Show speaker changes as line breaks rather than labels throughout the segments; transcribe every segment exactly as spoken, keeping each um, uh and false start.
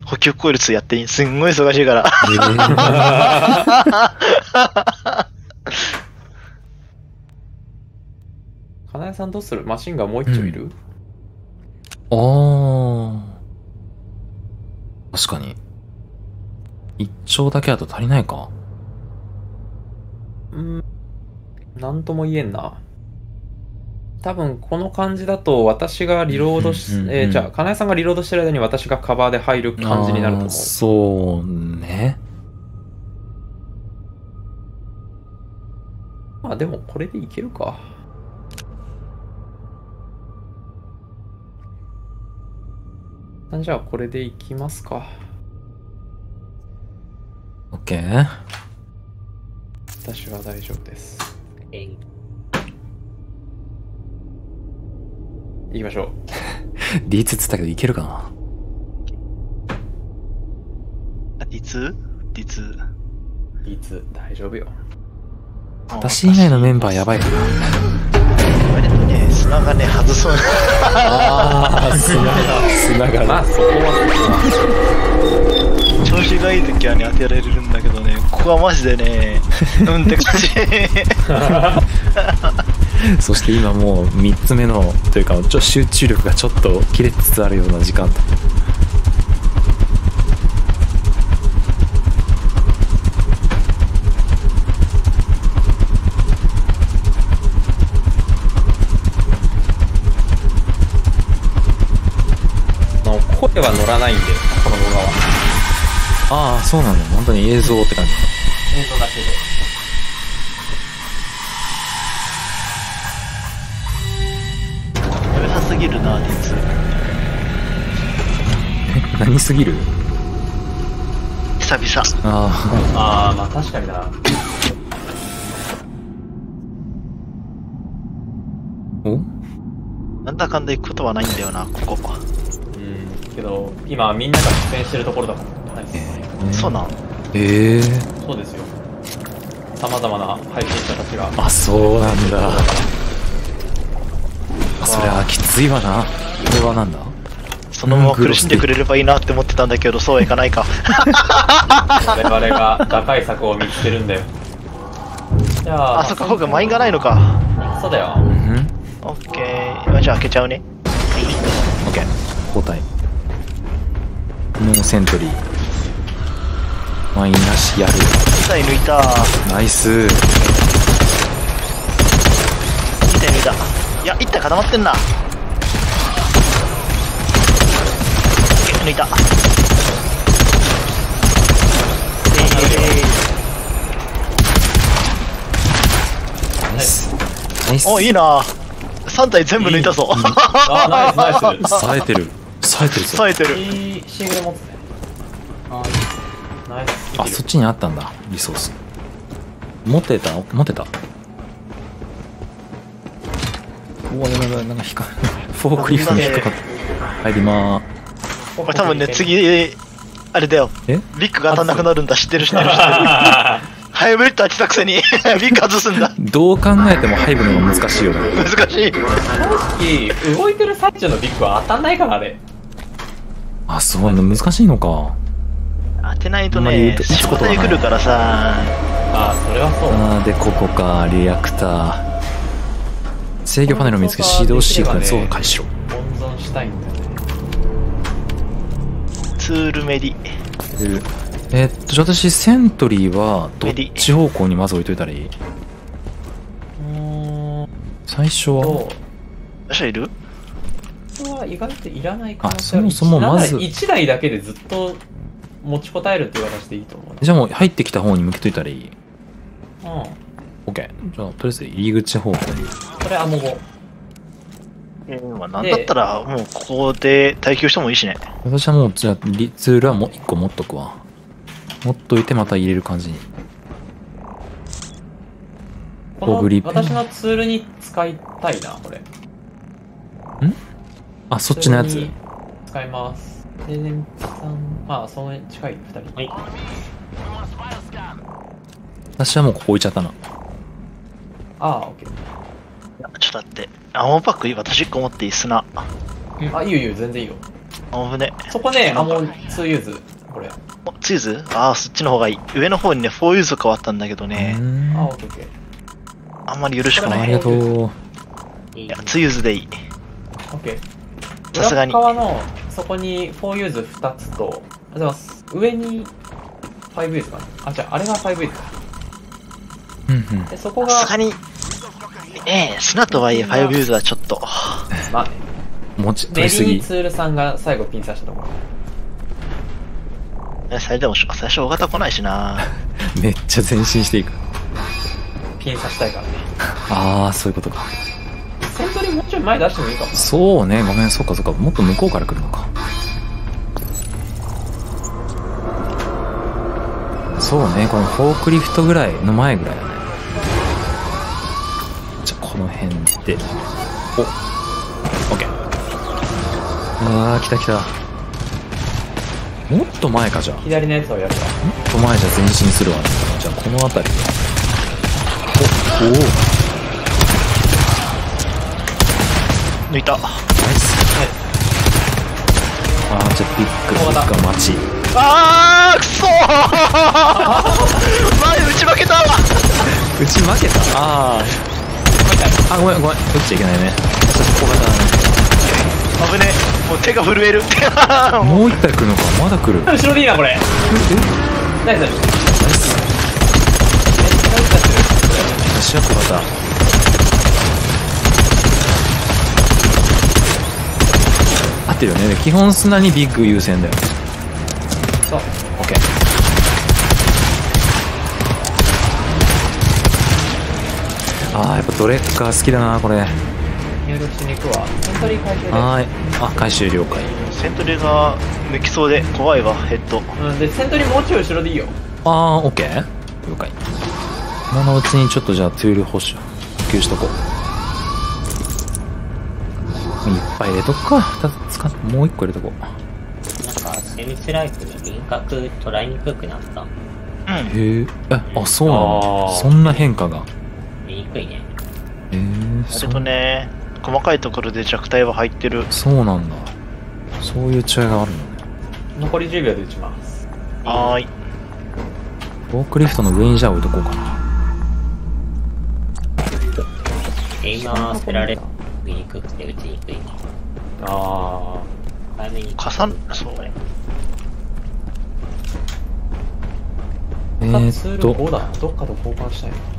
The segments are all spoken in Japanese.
補給効率やっていい。すんごい忙しいから。
金井さんどうする？マシンガンもう一丁いる？
あー。確かに。一丁だけだと足りないか。
うん。なんとも言えんな。多分この感じだと私がリロードし、
うんうんうん
えー、じゃあ金井さんがリロードしてる間に私がカバーで入る感じになると思う。
そうね。
まあでもこれでいけるか。じゃあこれでいきますか。
オッケー。
私は大丈夫です。
えい。
行きましょう。
ディーツー っつったけどいけるかな。
あ、ディツー？ ディツー。
ディーツー 大丈夫よ。
私以外のメンバーやばいかな。
割とね、砂がね、外そうな。
ああ、砂が、砂が。
まあそこは
調子がいい時はね、当てられるんだけどね、ここはマジでね、うんって感じ。
そして今もうみっつめのというかちょっと集中力がちょっと切れつつあるような時間。
声は乗らないんで、この動画は。
ああ、そうなんだ。本当に映像って感じ。
映像だけで。
うるさすぎるな、ディツー。
え、何すぎる？
久々。
あ
ああ、まあ確かにな。
お？
なんだかんだ行くことはないんだよな、ここ。
けど今みんなが出演してるところだもん。はい、
えー、
そうなん？
ええー、
そうですよ。さまざまな配信者たちが。
あ、そうなんだ。あ、それはきついわな。これはなんだ？
そのまま苦しんでくれればいいなって思ってたんだけど、そうはいかないか。
我々が打開策を見つけるんだよ。じゃあ、
あ、そっか、ほうか、マインがないのか。
そうだよ。
うん。
オッケー。今じゃあ開けちゃうね。
オッケー。交代。ノーセントリー。マインなしやる。
痛い抜いた。
ナイス。
痛い抜いた。いや、一体固まってんな。抜いた。え
ナイス。ナイス。
ー、お、いいな。さん体全部抜いたぞ。
あ、ナイスナイス。
冴えてる。冴えてるぞ。
冴えてる。
いいシングル持つね。あ、ナイス。
あ、そっちにあったんだ、リソース。持ってた持ってた。おお、やばいやばい、なんか引っかフォークリフトに引っかかった。入りまー。
これ多分ね、次、あれだよ。
え
ビッグが当たんなくなるんだ。知ってる知ってる知ってる。ハイブリッド当てたくせに、ビッグ外すんだ。
どう考えてもハイブの方が難しいよね。
難しい。
正直、動いてる最中のビッグは当たんないからね。
あ、そうなんだ、難しいのか。
当てないと
あんまり言
ね、
うと
仕事に来るからさ。
あ、それはそう。
あーで、ここか、リアクター。制御パネルを見つけ、指導シークエンスを開始しろ。
温存したいんだよね。
ツールメディ。
えーっと、じゃあ私、セントリーは、どっち方向にまず置いといたらいい？最初は
ど
どうしたいる？
これは意外といらない可能性
あ、そもそもまず
いちだいだけでずっと持ちこたえるっていう形でいいと思う。
じゃあもう入ってきた方に向けといたらいい？
うん。
オッケー。じゃあ、とりあえず入り口方向に。
これアモゴ。
うん、まあ、なんだったら、もうここで耐久してもいいしね。
私はもう、じゃあ、リツールはもう一個持っとくわ。持っといてまた入れる感じに。
この
グリップ
私のツールに使いたいな、これ。
んあ、そっちのやつ。
ツールに使います。でねさん、まあ、その近いふたり。はい。
私はもうここ置いちゃったな。
ああ、オッケー。
ちょっと待って。アモパックいい？私いっこ持っていい？砂。
あ、いいよいいよ、全然いいよ。
あぶね。
そこね、アモツーユーズ。これ。
おツーズああ、そっちの方がいい。上の方にね、フォーユーズ変わったんだけど
う
ね。
ん
あ、オッケーオッケー。
あんまりよろしくない。
ありがとう。
いや、ツーユーズでいい。
オッケー。
さすがに。
裏側の、そこにフォーユーズふたつと、あ、でも上にファイブユーズかな。あ、じゃあ、あれがファイブユーズか。
うんうん。
で、そこが、
さすがに、ねえ、砂とはいえファイブユーズはちょっと。
まあね、
持ち、取
ベ
りすぎ。
リーツールさんが最後ピン刺したところ。
え最初最初大型来ないしな。
めっちゃ前進していく。
ピン刺したいからね。
ああ、そういうことか。
セントリーもうちょい前出してもいいかもな。
そうね、ごめん、そっかそっか。もっと向こうから来るのか。そうね、このフォークリフトぐらいの前ぐらいだね。じゃあ、この辺で。お、オッケー。あー、来た来た。もっと前か、じゃあ。
左のやつをやるわ。
もっと前じゃ前進するわ、ね。じゃあ、この辺りで。お、おお。
抜いた。
ナイス。あー、じゃあ、ビッグ、ビッグが待ち。
あーくそー前打ち負けたわ。
打ち負けた。あー。あ、ごめん、ごめん。打っちゃいけないね。小型だね。
危ねえ、もう手が震える。
もう一体来るのか。まだ来る。
後ろでいいな、これ。
え
ナイスナイス。
ナイス。私は小型。合ってるよね。基本砂にビッグ優先だよ。
そう。
オッケー。あー、やっぱドレッカー好きだな、これ。
入力しに行くわ。セントリー回収で。
はーい。あ、回収了解。
セントリーが抜きそうで怖いわ、ヘッド。
うん、で、セントリーもうちょい後ろでいいよ。
あー、オッケー。了解。今のうちにちょっとじゃあトゥール補修補給しとこう。いっぱい入れとくか。ふたつ使ってもういっこ入れとこう。
なんか、セミスライフの輪郭捉えにくくなった。
うん。
へえ。え、あ、そうなん
あ
だ。
ー
そんな変化が。
見にくいね。
へえ。
それとね、細かいところで弱体は入ってる。
そうなんだ。そういう違いがあるのね。
残りじゅうびょうで打ちます。
はーい。
フォークリフトの上にじゃあ置いとこうかな。
エイマー捨てられ見にくくて打ちにくいね。
あ
早めに。
重な、そうね。
え
ー。ツール
ーっと、
ごだな。どっかと交換したいな。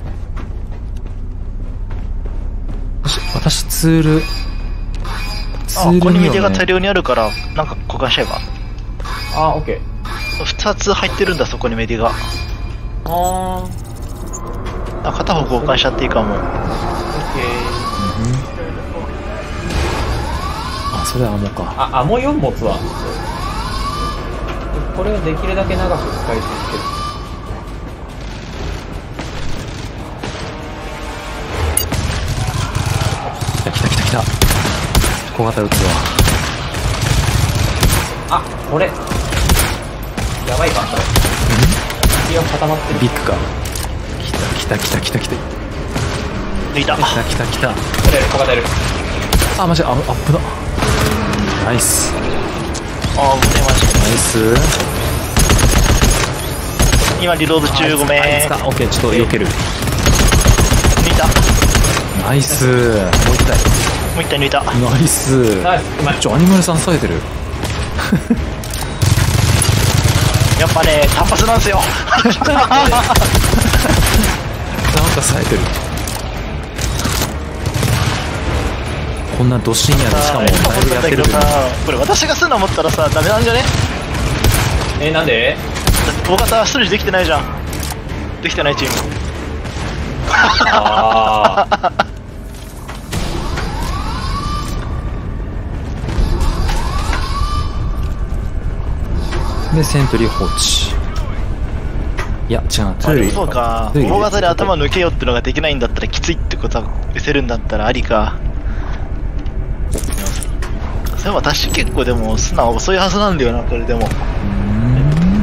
私、私ツール、ツ
あ、ここに
ールにはね、
メディアが大量にあるから、なんか交換しちゃえば。
あー、オッケー。
二つ入ってるんだ、そこにメディアが。
あー、オッ
あ、片方交換しちゃっていいかも。
ケー。
あ、それはアモか。
あ、アモよん持つわ。これをできるだけ長く使い続ける。
来た来た来た。小型撃つわ。
あ、これ。やばいか、これ。敵が固まってる。
ビッグか。来た来た来た来た来た。
抜いた。
来た来た来た。
これ、小型やる。
あ、マジあ、アップだ。ナイス。
あー、危ねえ、マジ。
ナイス。
今リロード中、ごめん。
あいつか。オッケー、ちょっと避ける。
抜いた。も
ナイス。もう一体。
う一体抜いた。
ナイス。
ナイス、うまい。
ちょ、アニマルさん冴えてる。
やっぱね、単発なんすよ。
なんか冴えてる。こんなど深夜でしかもライブやってる。
さ、これ私がすんの思ったらさ、ダメなんじゃね？
え、なんで？
だって大型ストレージできてないじゃん。できてないチーム。
あー。
で、セントリー放置。いや、違う、トゥ
あ、
ール
でもそうか。
トゥール
大型で頭抜けよってのができないんだったらきついってことは打てるんだったらありか。それ私結構でも素直遅いはずなんだよな、これでも。
うーん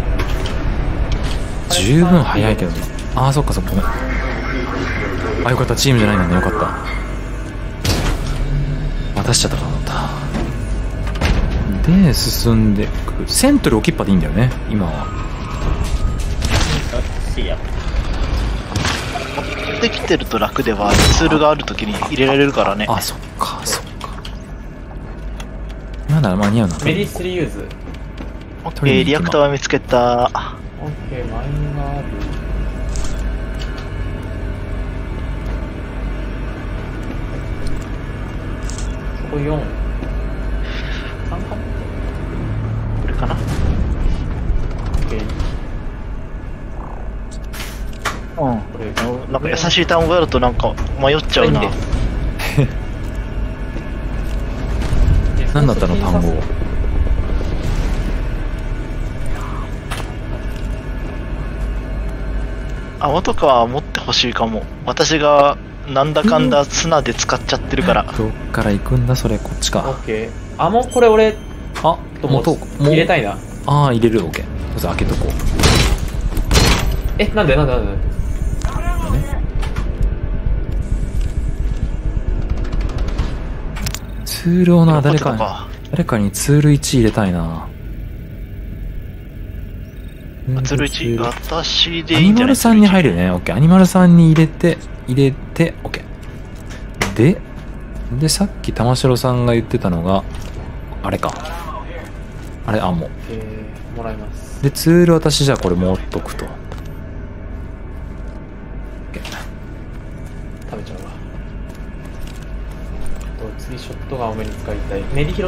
十分早いけどね。ああ、そっかそっか。ごめん。あ、よかった。チームじゃないんだね。よかった。渡しちゃったかと思った。うんで、進んでく。セントリー置きっぱでいいんだよね、今は。
どっちや。
できてると楽ではツールがあるときに入れられるからね。
あ、そっか、そっか。まだ間に合うな。
メディスリユーズ。
オッケー、リアクターは見つけた。
オッケー、マインがある。そこよん。さんかな？
これかな。
オッケー。
うん。
これ、
なんか優しい単語があるとなんか迷っちゃうな。
何だったの単語。
泡とかは持ってほしいかも。私がなんだかんだ砂で使っちゃってるから。
どっから行くんだそれ、こっち
オ
か。
ッケー。あ、もうこれ俺、
あ、
とも
もうと
入れたいな。
ああ、入れる、オッケー。まず開けとこう。
え、なんでなんでなんで
ね、ツールをな、誰かに、誰かにツールいち入れたいな。
ツールいち、私で
ア
いいんじゃない？
ニマルさんに入るね。オッケー。アニマルさんに入れて、入れて、オッケー。で、で、さっき玉城さんが言ってたのが、あれか。あれ、あ、もう。
えー、もらいます。
で、ツール私じゃあこれ持っとくと。オッケー。
食べちゃうわ。と次ショットガン多めに使いたい。メディ拾った？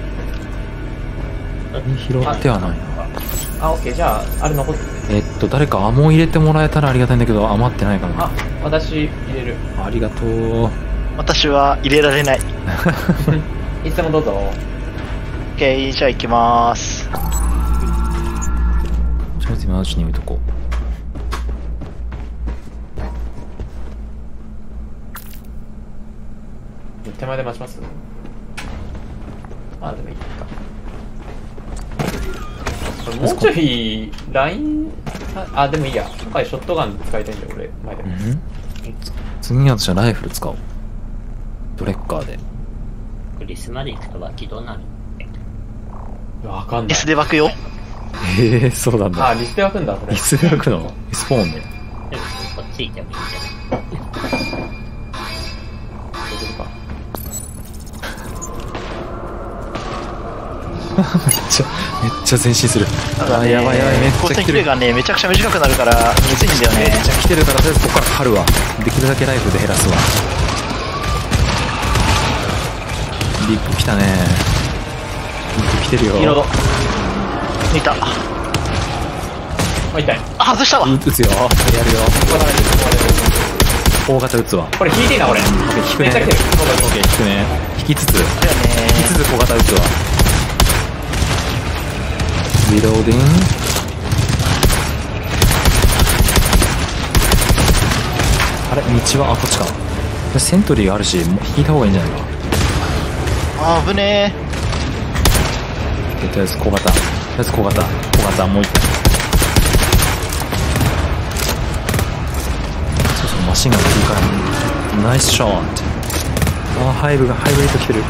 拾ってはないな。
あ、オッケー。じゃあ、あれ残ってて。
えっと、誰かアモ入れてもらえたらありがたいんだけど、余ってないかな。
あ、私入れる。
ありがとう。
私は入れられない。
いつでもどうぞ。
オッケー、じゃあ行きまーす。
とりあえず今のうちに置いとこ
う。手前で待ちます？あ、でもいいか。これもうちょい、ライン、あ、でもいいや。今回ショットガン使いたいんだよ、俺。前で
う。う
も。
ん。次に私はライフル使おう。ブレッカーで。
リスまで行くと脇どうなる？
わかんない。
リスで湧くよ。
へえ、そうなん
あ、
だ。
リスで湧くんだ、これ。
リスで湧くの？リスポーンで。
でもこっち行ってもいいんじゃない？
どうするか。
めっちゃ、めっちゃ前進する。あ、
ただね
やばいやばい、めっ
光
ちゃ来てる。
線比例がね、めちゃくちゃ短くなるから、むずいんだよね。
めっちゃ来てるから、とりあえずここから張るわ。できるだけライフで減らすわ。リップ来たね。リップ来てるよ。
いいロード。見た。
あ、痛い。
あ、外したわ。
撃つよ。やるよ。大型撃つわ。
これ引いていいな、俺。
引くね。
めっちゃ来てる。
オッケー、引くね。引きつつ、引
だよ
きつつ小型撃つわ。リローディング。あれ、道は、あ、こっちか。セントリーがあるし、もう引いた方がいいんじゃないか。
あー、危ね
でとりあえず小型。とりあえず小型。小型、もう一回。そうそう、マシンガンがいいから。ナイスショット。あー、ハイブが、ハイブリッド来てる。
ー。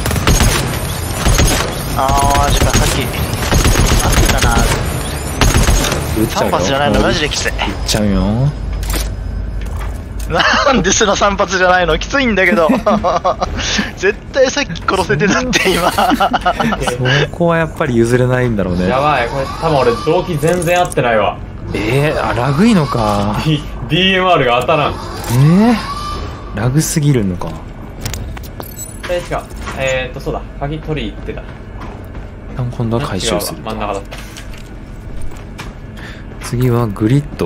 あー、マジか、さっき。あったな。
撃っちゃうよ。
さん発じゃないの、マジできつい。
撃っちゃうよ。
なんでそのさん発じゃないの？きついんだけど。絶対さっき殺せてたって今。
そこはやっぱり譲れないんだろうね。
やばい、これ多分俺動機全然合ってないわ。
えー、あ、ラグいのか。
D- ディーエムアール が当たらん。
えー、ラグすぎるのか。
えー、違う。えーっと、そうだ。鍵取り行ってた。
今度は回収する
違うわ真ん中だった。
次はグリッド。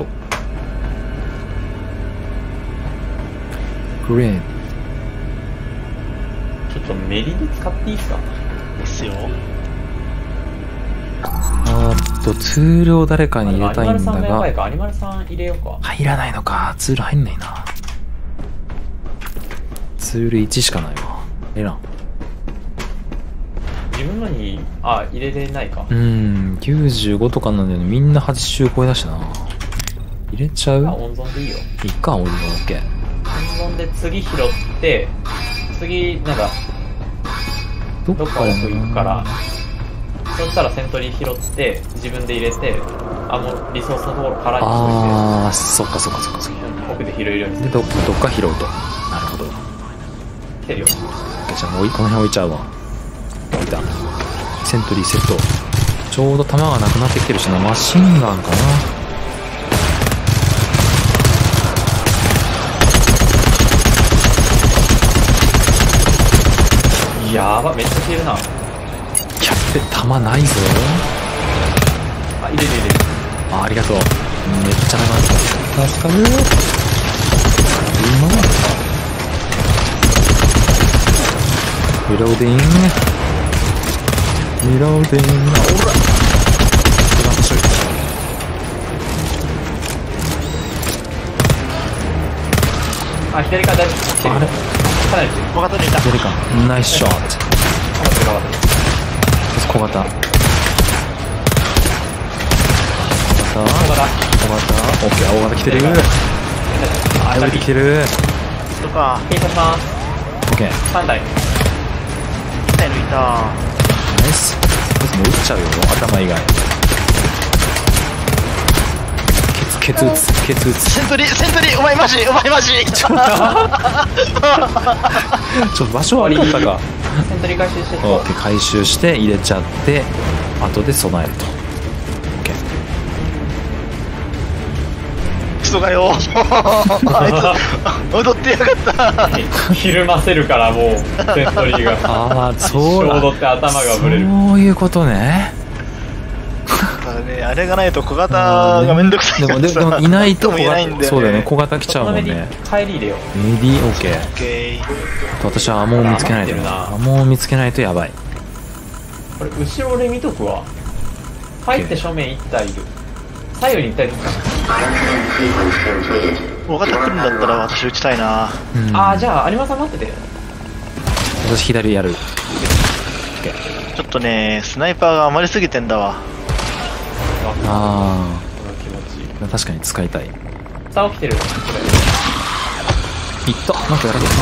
グレーン。
ちょっとメリで使っていいですか？
ですよ。
あーっと、ツールを誰かに入れたいんだ
アニマルさんがやばい
が、
か。アニマルさん入れようか。
入らないのか。ツール入んないな。ツールいちしかないわ。えらん。
自分のに、あ、入れれないか。
うーん、きゅうじゅうごとかなんだよね。みんなはちじゅう超えだしな。入れちゃう？
あ、温存でいいよ。
いっか、俺のオッケー。
温存で次拾って、次、なんか、
ど
どっか奥行くから、 そしたらセントリー拾って自分で入れて、あのリソースのところ空にし
ああ、そっかそっかそっかそっか。
といて奥で拾えるようにす
で、
る。
ど、どっか拾うと。なるほど。
来てるよ。
じゃあ、おいこの辺置いちゃうわ。置いた。セントリーセット。ちょうど弾がなくなってきてるしな。マシンガンかな。
やば、めっちゃ消えるな。
やっべ、弾ないぞ。
あ、入れる入れる。
あ、ありがとう。めっちゃ弾あった。助かるよ。うまい。リローディング。リローディング。おら。一番面白い。
あ、左から大丈夫。来てる。
あれ
かなり来てる。
小型にいた。
左か。ナイスショット。小型。小型。小型。オッケー、大型来てる。あ、やばい来てる。
とか、
検査します。
オッケー。
さんだい。
いたいのいた。
ナイス。もう撃っちゃうよ、頭以外。ケツ、ケツ撃つ、ケツ撃つ。
セントリー、セントリー、お前マジ、お前マジ。
ちょっと場所悪かったか。
セントリー回収して
オッケー、回収して入れちゃって後で備えると。オッケー。
クソがよ。あいつ踊ってやがった。
ひるませるからもうセントリーが
ああ、そうだ。
ちょうどって頭がぶれる。
そういうことね。
だからね、あれがないと小型がめんどくさい
でもででもいないと小
いないんだよね。
型、そうだよね、小型来ちゃうもんね。
帰り入れよ。
メディオッケー。
オッケー。
私はアモを見つけないと
余ってるな
アモを見つけないとやばい。
これ後ろで見とくわ。入って正面いったいる。左右にいったいる。
小型来るんだったら私撃ちたいな。
うん
ああ、じゃあ有馬さん待ってて。
私左やる。
ちょっとね、スナイパーが余りすぎてんだわ。
あ
この気持ちいい。
あ、確かに使いたい。
さあ起きてる。こ
いった。なんかやられた。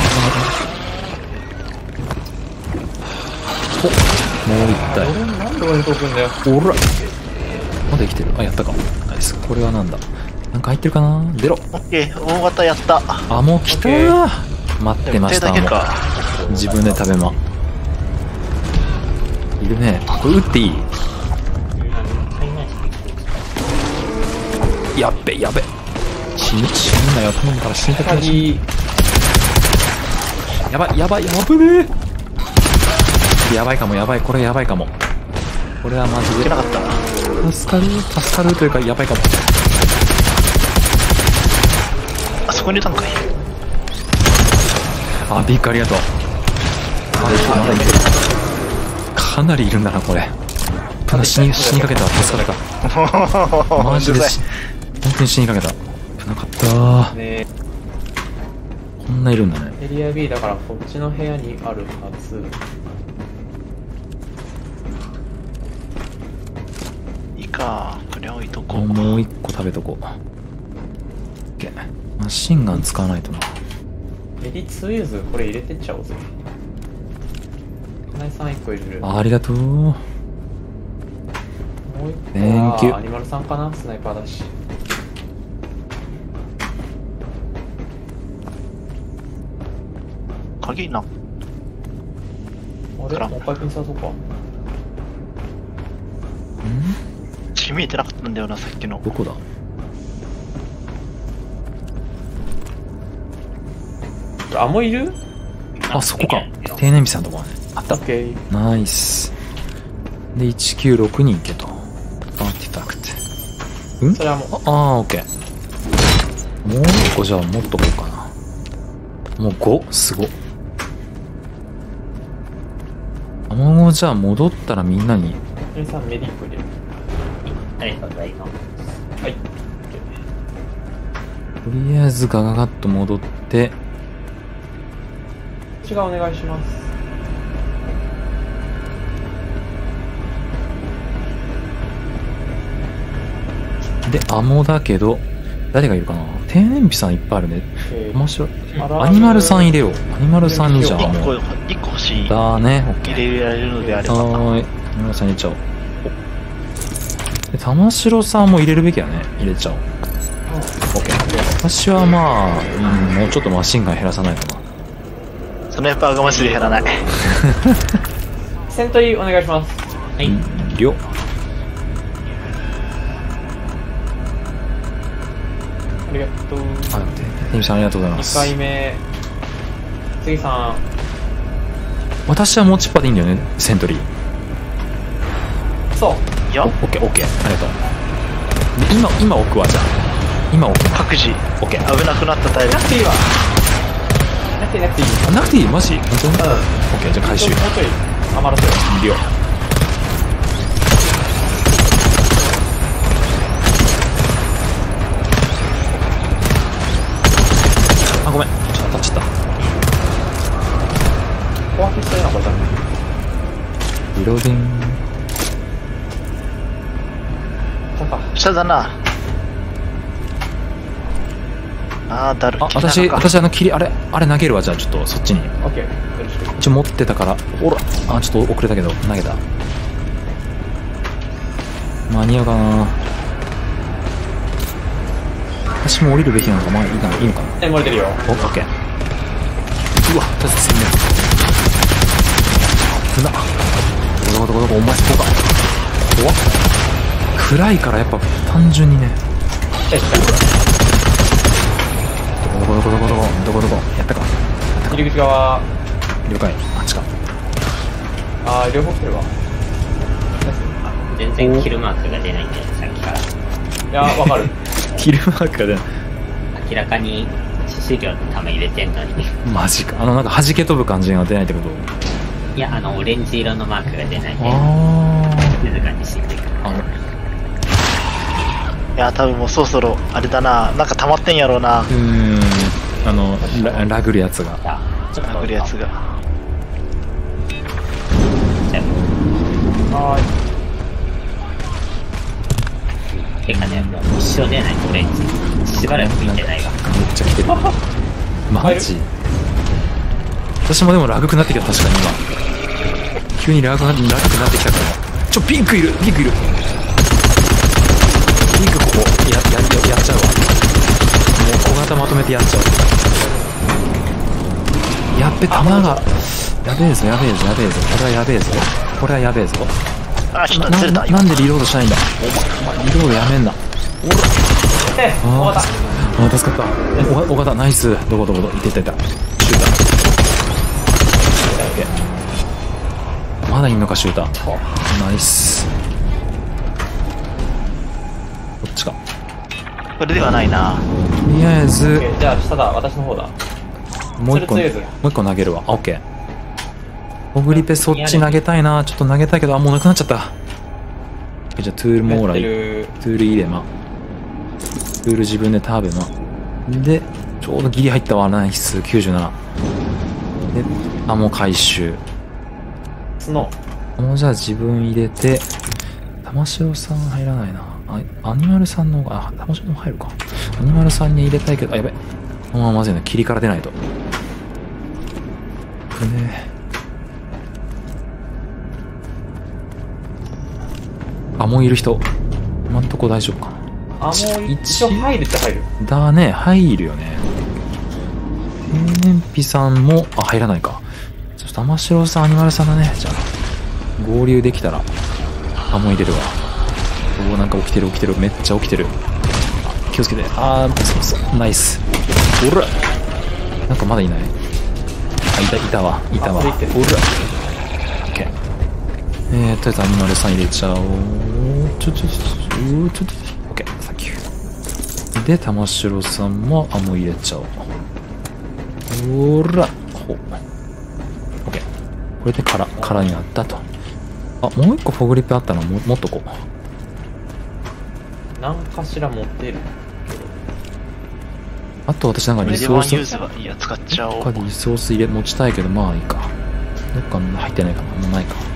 お、もう一体。
れ。俺なんで俺に飛ぶんだよ。
おら。まだ生きてる。あ、やったか。ナイス。これはなんだ。なんか入ってるかな。出ろ。
オッケー、大型やった。
あ、もう来た
オッケ
ー。待ってました。
手だけか。
自分で食べま。いるね。これ撃っていい？やっべ、やべ。死ぬ、死ぬなよ。頼むから死にたくないし。
鍵。
やばい、やばい、やぶねえ。やばいかも、やばい。これやばいかも。これはマジで
いけなかったな。
助かる、助かるというか、やばいかも。
あそこにいたんかい。
あ、ビッグありがとう。あ、まだいける。かなりいるんだな、これ。ただ死に、死にかけたわ。助かったか。マジでし、本当に死にかけた。危なかったー。
ね
こんないるんだね。
エリア B だからこっちの部屋にあるはず。
いいか、これ置いとこう。
もう一個食べとこう。オッケー。マシンガン使わないとな。
エリツイーズこれ入れてっちゃおうぜ。金井さんいっこ入れる。
ありがとう。
もう一個
Thank you
はアニマルさんかな、スナイパーだし。
鍵な。
あれ
から
もう一回ピン刺そうか。
ん
血見えてなかったんだよな、さっきの。
どこだ？
あ、もういる？
あ、そこか。定年日さんのとこはね。あった
オ。ッケー。
ナイス。で、いちきゅうろくに行けと。アーティファクト。ん
それはもう。
ああー、オッケー。もう一個じゃあ持っとこうかな。もうご？すご。卵じゃあ戻ったらみんなに。
金井さんメディック入れる。
ありがとうございます。
はい。
とりあえずガガガッと戻って、
こっちがお願いします。
で、アモだけど、誰がいるかな。定年日さんいっぱいあるね。
えー
面白い。
アラーム
アニマルさん入れよう。アニマルさんにじゃあ
一個、
もう。
一個欲しい。
だね、オッケー。
入れられるのであれば。
はーい。アニマルさん入れちゃおう。 で玉城さんも入れるべきやね。入れちゃおう。オッケー。私はまあ、うん、もうちょっとマシンガン減らさないとな。
そのやっぱがましで減らない。
セントリーお願いします。
はい。
りょ。
ありがとう。
あ、テミさんありがとうございま
に
す。
かいめ。次さん。
私は持ちっぱでいいんだよね、セントリー。
そう。
いや
オッケーオッケー、ありがとう。で今今置くわ。じゃあ今置く。
各自
オッケー。
危なくなったタイル。
なくていいわ。なくていいなくていい。
あなくていい？マジ？本当に？
うん。
オッケー、じゃあ回収。
もうちょい余らせよ。
りょう。あ、ごめん。ちょっと当たっちゃった。
小分けしたよな、これ多分。
リローディング。
そうか。
下だな。あー、だる。
あ、私、私あの霧、あれ、あれ投げるわ。じゃあちょっとそっちに。
オッケー。よろしく。
一応持ってたから。おら。あ、ちょっと遅れたけど、投げた。間に合うかな。私も降りるべきなのか、まあいいかな、いいのかな。
え、漏れてるよ。
お、オッケー。うわ、ただ戦略。危な。どこどこどこ、お前そこか。怖っ。暗いからやっぱ単純にね。
え、近い。
どこどこどこどこどこどこやったか。
入り口側。
了解。あっちか。
あー、両方来てるわ。
全然キルマークが出ないんだよ、さっきから。
いや、わかる。
キルマークが出ない。
明らかに致死量の弾入れてんのに。
マジか。あのなんか弾け飛ぶ感じが出ないってこと？
いや、あの、オレンジ色のマークが出ないんで、
あ
静かに死んでいく。
あ。
いや、多分もうそろそろ、あれだな。なんか溜まってんやろうな。
うーん。あの、ララグるやつが。
あ、ちょっと。
殴るやつが。
じゃ
はーい。
あ、てかね、もう一生出ないオレンジ。しばらく見てないわ。
めっちゃ来てる。マジ？私もでもラグくなってきた、確かに今。急にラグな、ラグくなってきたから。ちょ、ピンクいるピンクいるピンクここ、や、や、や、やっちゃうわ。もう小型まとめてやっちゃう。やっべ、弾が、やべえぞ、やべえぞ、やべえぞ。これはやべえぞ。これはやべえぞ。
あ、ちょっと
な、
ずれた。
な、なんでリロードしないんだ。お前、リロードやめんな。
え、終わった。
ああ、助かった。お、お方、ナイス。どこどこどこ、いてたいた。シューター。まだいんのか、シューター。ナイス。こっちか。
これではないな。
とりあえ
オッ
ず
ケ、ー、じゃあ下だ、私の方だ。
もう一個、も
それとりあえず
う一個投げるわ。あ、オッケー。オグリペそっち投げたいな。ちょっと投げたいけど、あ、もうなくなっちゃった。じゃあ、トゥールモーライ。
やってる。
トゥールイレマ。トゥール自分で食べま。で、ちょうどギリ入ったわ。ナイス。きゅうじゅうなな。で、あ、もう回収。
角。
もうじゃあ自分入れて、玉城さん入らないな。あ、アニマルさんの方が、あ、玉城も入るか。アニマルさんに入れたいけど、あ、やべ。このまままずいな。霧から出ないと。これね。あ、もういる人。今んとこ大丈夫かな。
あ、もう一応入るって入る。
だね、入るよね。えんぴさんも、あ、入らないか。ちょっと玉城さん、アニマルさんだね。じゃあ、合流できたら、あ、もう入れるわ。おお、なんか起きてる起きてる。めっちゃ起きてる。あ、気をつけて。あー、そうそう、ナイス。おらなんかまだいない。あ、いた、いたわ。いたわ。おらオッケー。えー、とりあえずアニマルさん入れちゃおう。ちょ、ちょ、ちょ、ちょ、ちょ、オッケー、サンキュー。で、玉城さんも、あ、もう入れちゃおう。おらほう。オッケー。これで空、空になったと。あ、もう一個フォグリップあったのも、もっとこう。
何かしら持ってる。
あと私なんか
これでワン
リソース、
ユーズはいや、使っちゃおう。
どっかでリソース入れ、持ちたいけど、まあいいか。どっか入ってないかな。もうないか。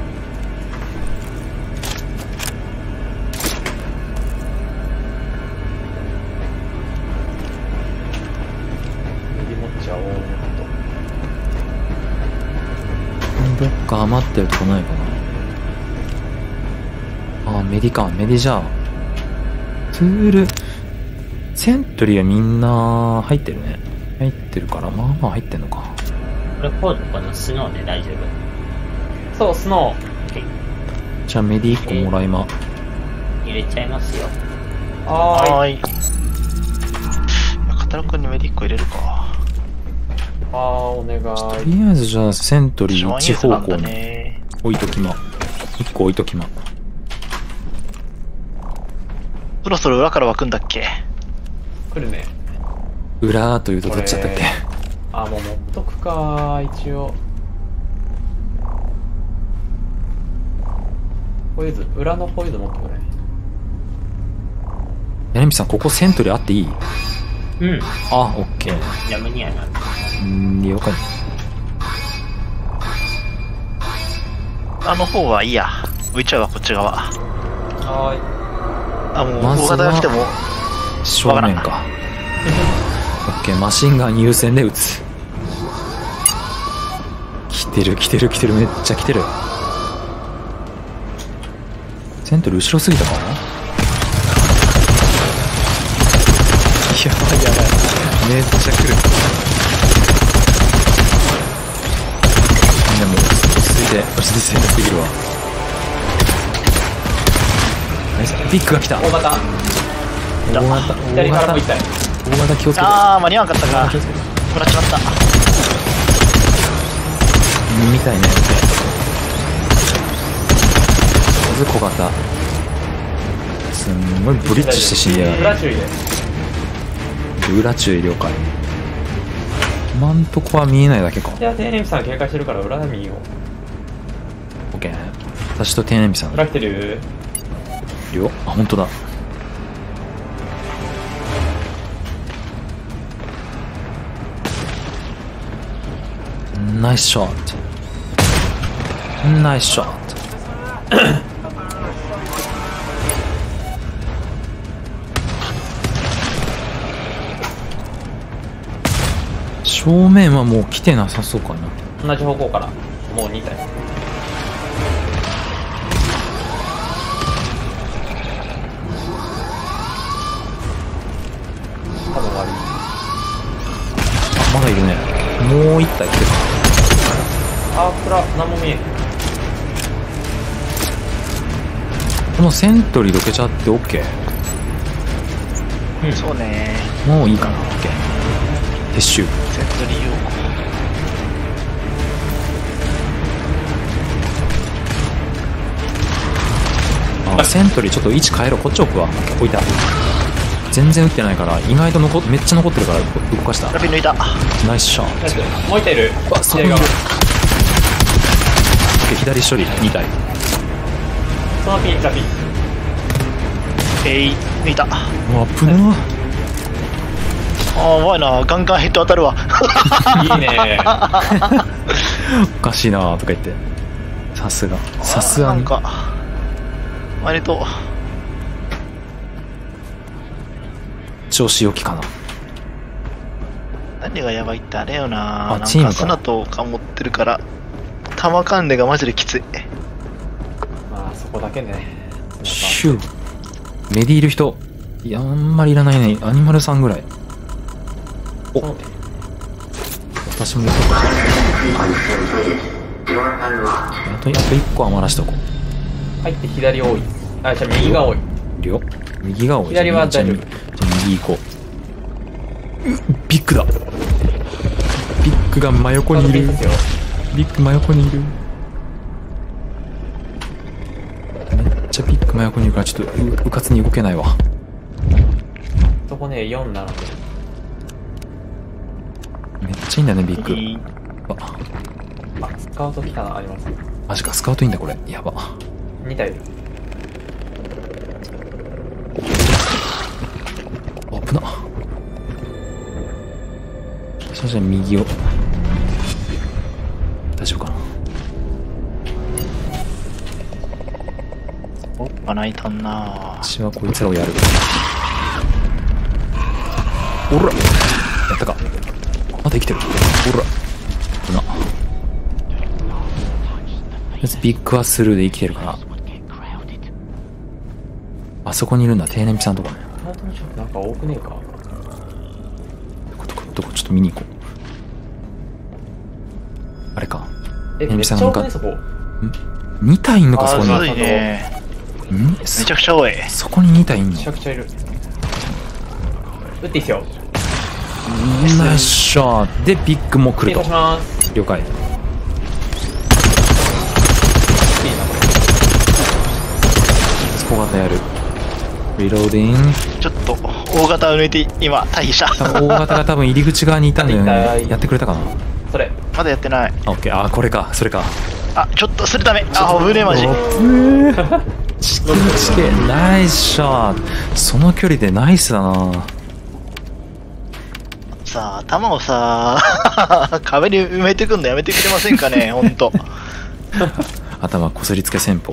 右持っちゃおう
どっか余ってるとこないかな。あ、 メディか。メディじゃあ。ツール、セントリーはみんな入ってるね。入ってるから、まあまあ入ってんのか。
これコードこのスノーで大丈夫？
そう、スノ
じゃあメディいっこもらいま。
入れちゃいますよ。
ー。はーい。
はーい。カタロ君にメディック入れるか。
あー、お願
と
い。
りあえずじゃあセントリーいち方向
だ
に
ね。
置いときま。いっこ置いときま。
そろそろ裏から湧くんだっけ？
来るね。
裏というとどっちだったっけ？
あ、もう持っとくか、一応。ホイーズ、裏のホイーズ持ってくれ。
やねみさん、ここセントリーあっていい？
うん。
あ、オッケー。
ジャムにはなんだ。
んー、了解。
あの方はいいや。浮いちゃうわ、こっち側。
は
あ、もう、
まずは
大型が来ても、
正面か。オッケー、マシンガン優先で撃つ。来てる来てる来てる、めっちゃ来てる。セントリー後ろすぎたかな？やばいやばい。めっちゃ来る。みんなもう落ち着いて、落ち着いて戦闘できるわ。ナイス。ビッグが来た。
い。大型。
大型。
左からも行きたい。
大型気をつけて。
あー、間に合わなかったか。
気をつけて。
もらっちまった。
みたいね。まず小型。すんごいブリッジして死んでや
裏注意で。
る。裏注意了解。今んとこは見えないだけか。
いや、テーネミさん警戒してるから裏で右を。
オッケー。私とテーネミさん。
裏来てる。
よ。あ、本当だ。ナイスショット。ナイスショット。正面はもう来てなさそうかな。
同じ方向から。もうに体。多分終わり。
あ、まだいるね。もう一体来てる。
あー、暗。何も見えん。
このセントリーどけちゃって OK。
うん。
そうね。
もういいかな。OK。撤収。
セントリー用語。
あ、セントリーちょっと位置変えろ。こっち置くわ。置いた。全然打ってないから意外と残っめっちゃ残ってるから動かした。
ラピ抜いた。
ナイスショット。
もう一体いる。
あ、そこにいる。左処理に体。
そのピン、ラピン。
えい、抜いた。
うわ、危なー。
あー、うまいな。ガンガンヘッド当たるわ。
いいね。
おかしいなーとか言って。さすが。さすがに。
なんか、割と、
調子良きかな。
何がやばいってあれよな。なん
あチームか
かスナとか持ってるから、弾関連がマジできつい。
まあ、そこだけね。
シュー。メディいる人。いや、あんまりいらないね。アニマルさんぐらい。お、
そうね。
私もいるとか。あと、あといっこ余らしとこ
入って左多い。あ、じゃあ右が多い。
う。いるよ。右が多い。
左は大丈夫。
じゃあ右行こう。うビッグだ。ビッグが真横にいる。
ですよ。
ビッグ真横にいる。めっちゃビッグ真横にいるからちょっとううかつに動けないわ。
そこね、よん並んでる。
めっちゃいいんだね、ビッグ。あ、
あ、スカウト来たな、あります。
マジか、スカウトいいんだこれ。やば。
に体いる。
危な。そしたら右を。大丈夫かな。
おっぱないたんな。
私はこいつらをやる。おらやったか。まだ生きてる。おら危な。とりあえずビッグはスルーで生きてるから。 あそこにいるんだ。低燃費さんとかね。
ハートのショップなんか多くねえか。
どこどこどこちょっと見に行こう。あれか。
え、
ネ
めっちゃ多くねそこ。
に体いんのか、そこに。
あー、すごいね。
ん
めちゃくちゃ多い。
そこにに体いんの。
めちゃくちゃいる。撃っていいっすよ。
ナイスショットでピックも来ると。
します
了解。
いいなこ
スポ型やる。リローディング。
ちょっと、大型を抜いて、今、退避した。
多分大型が多分入り口側にいたんだよね。やってくれたかな。
れそれ
まだやってない。
あ、オッケー。あ、これか。それか。
あ、ちょっとするため。あ、危ねえ、マジ。
チキンチキン。ナイスショット。その距離でナイスだな。
さあ、弾をさ、壁に埋めてくんのやめてくれませんかね、ほんと。
頭こすりつけ戦法。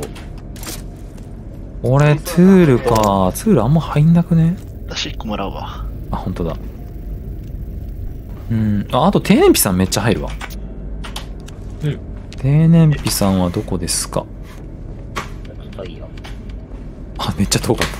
俺、トゥールか。トゥールあんま入んなくね。
私いっこもらうわ。
あ、ほんとだ。うん。あ、あと低燃費さんめっちゃ入るわ。
うん。
低燃費さんはどこですか？
遠いよ。
あ、めっちゃ遠かった。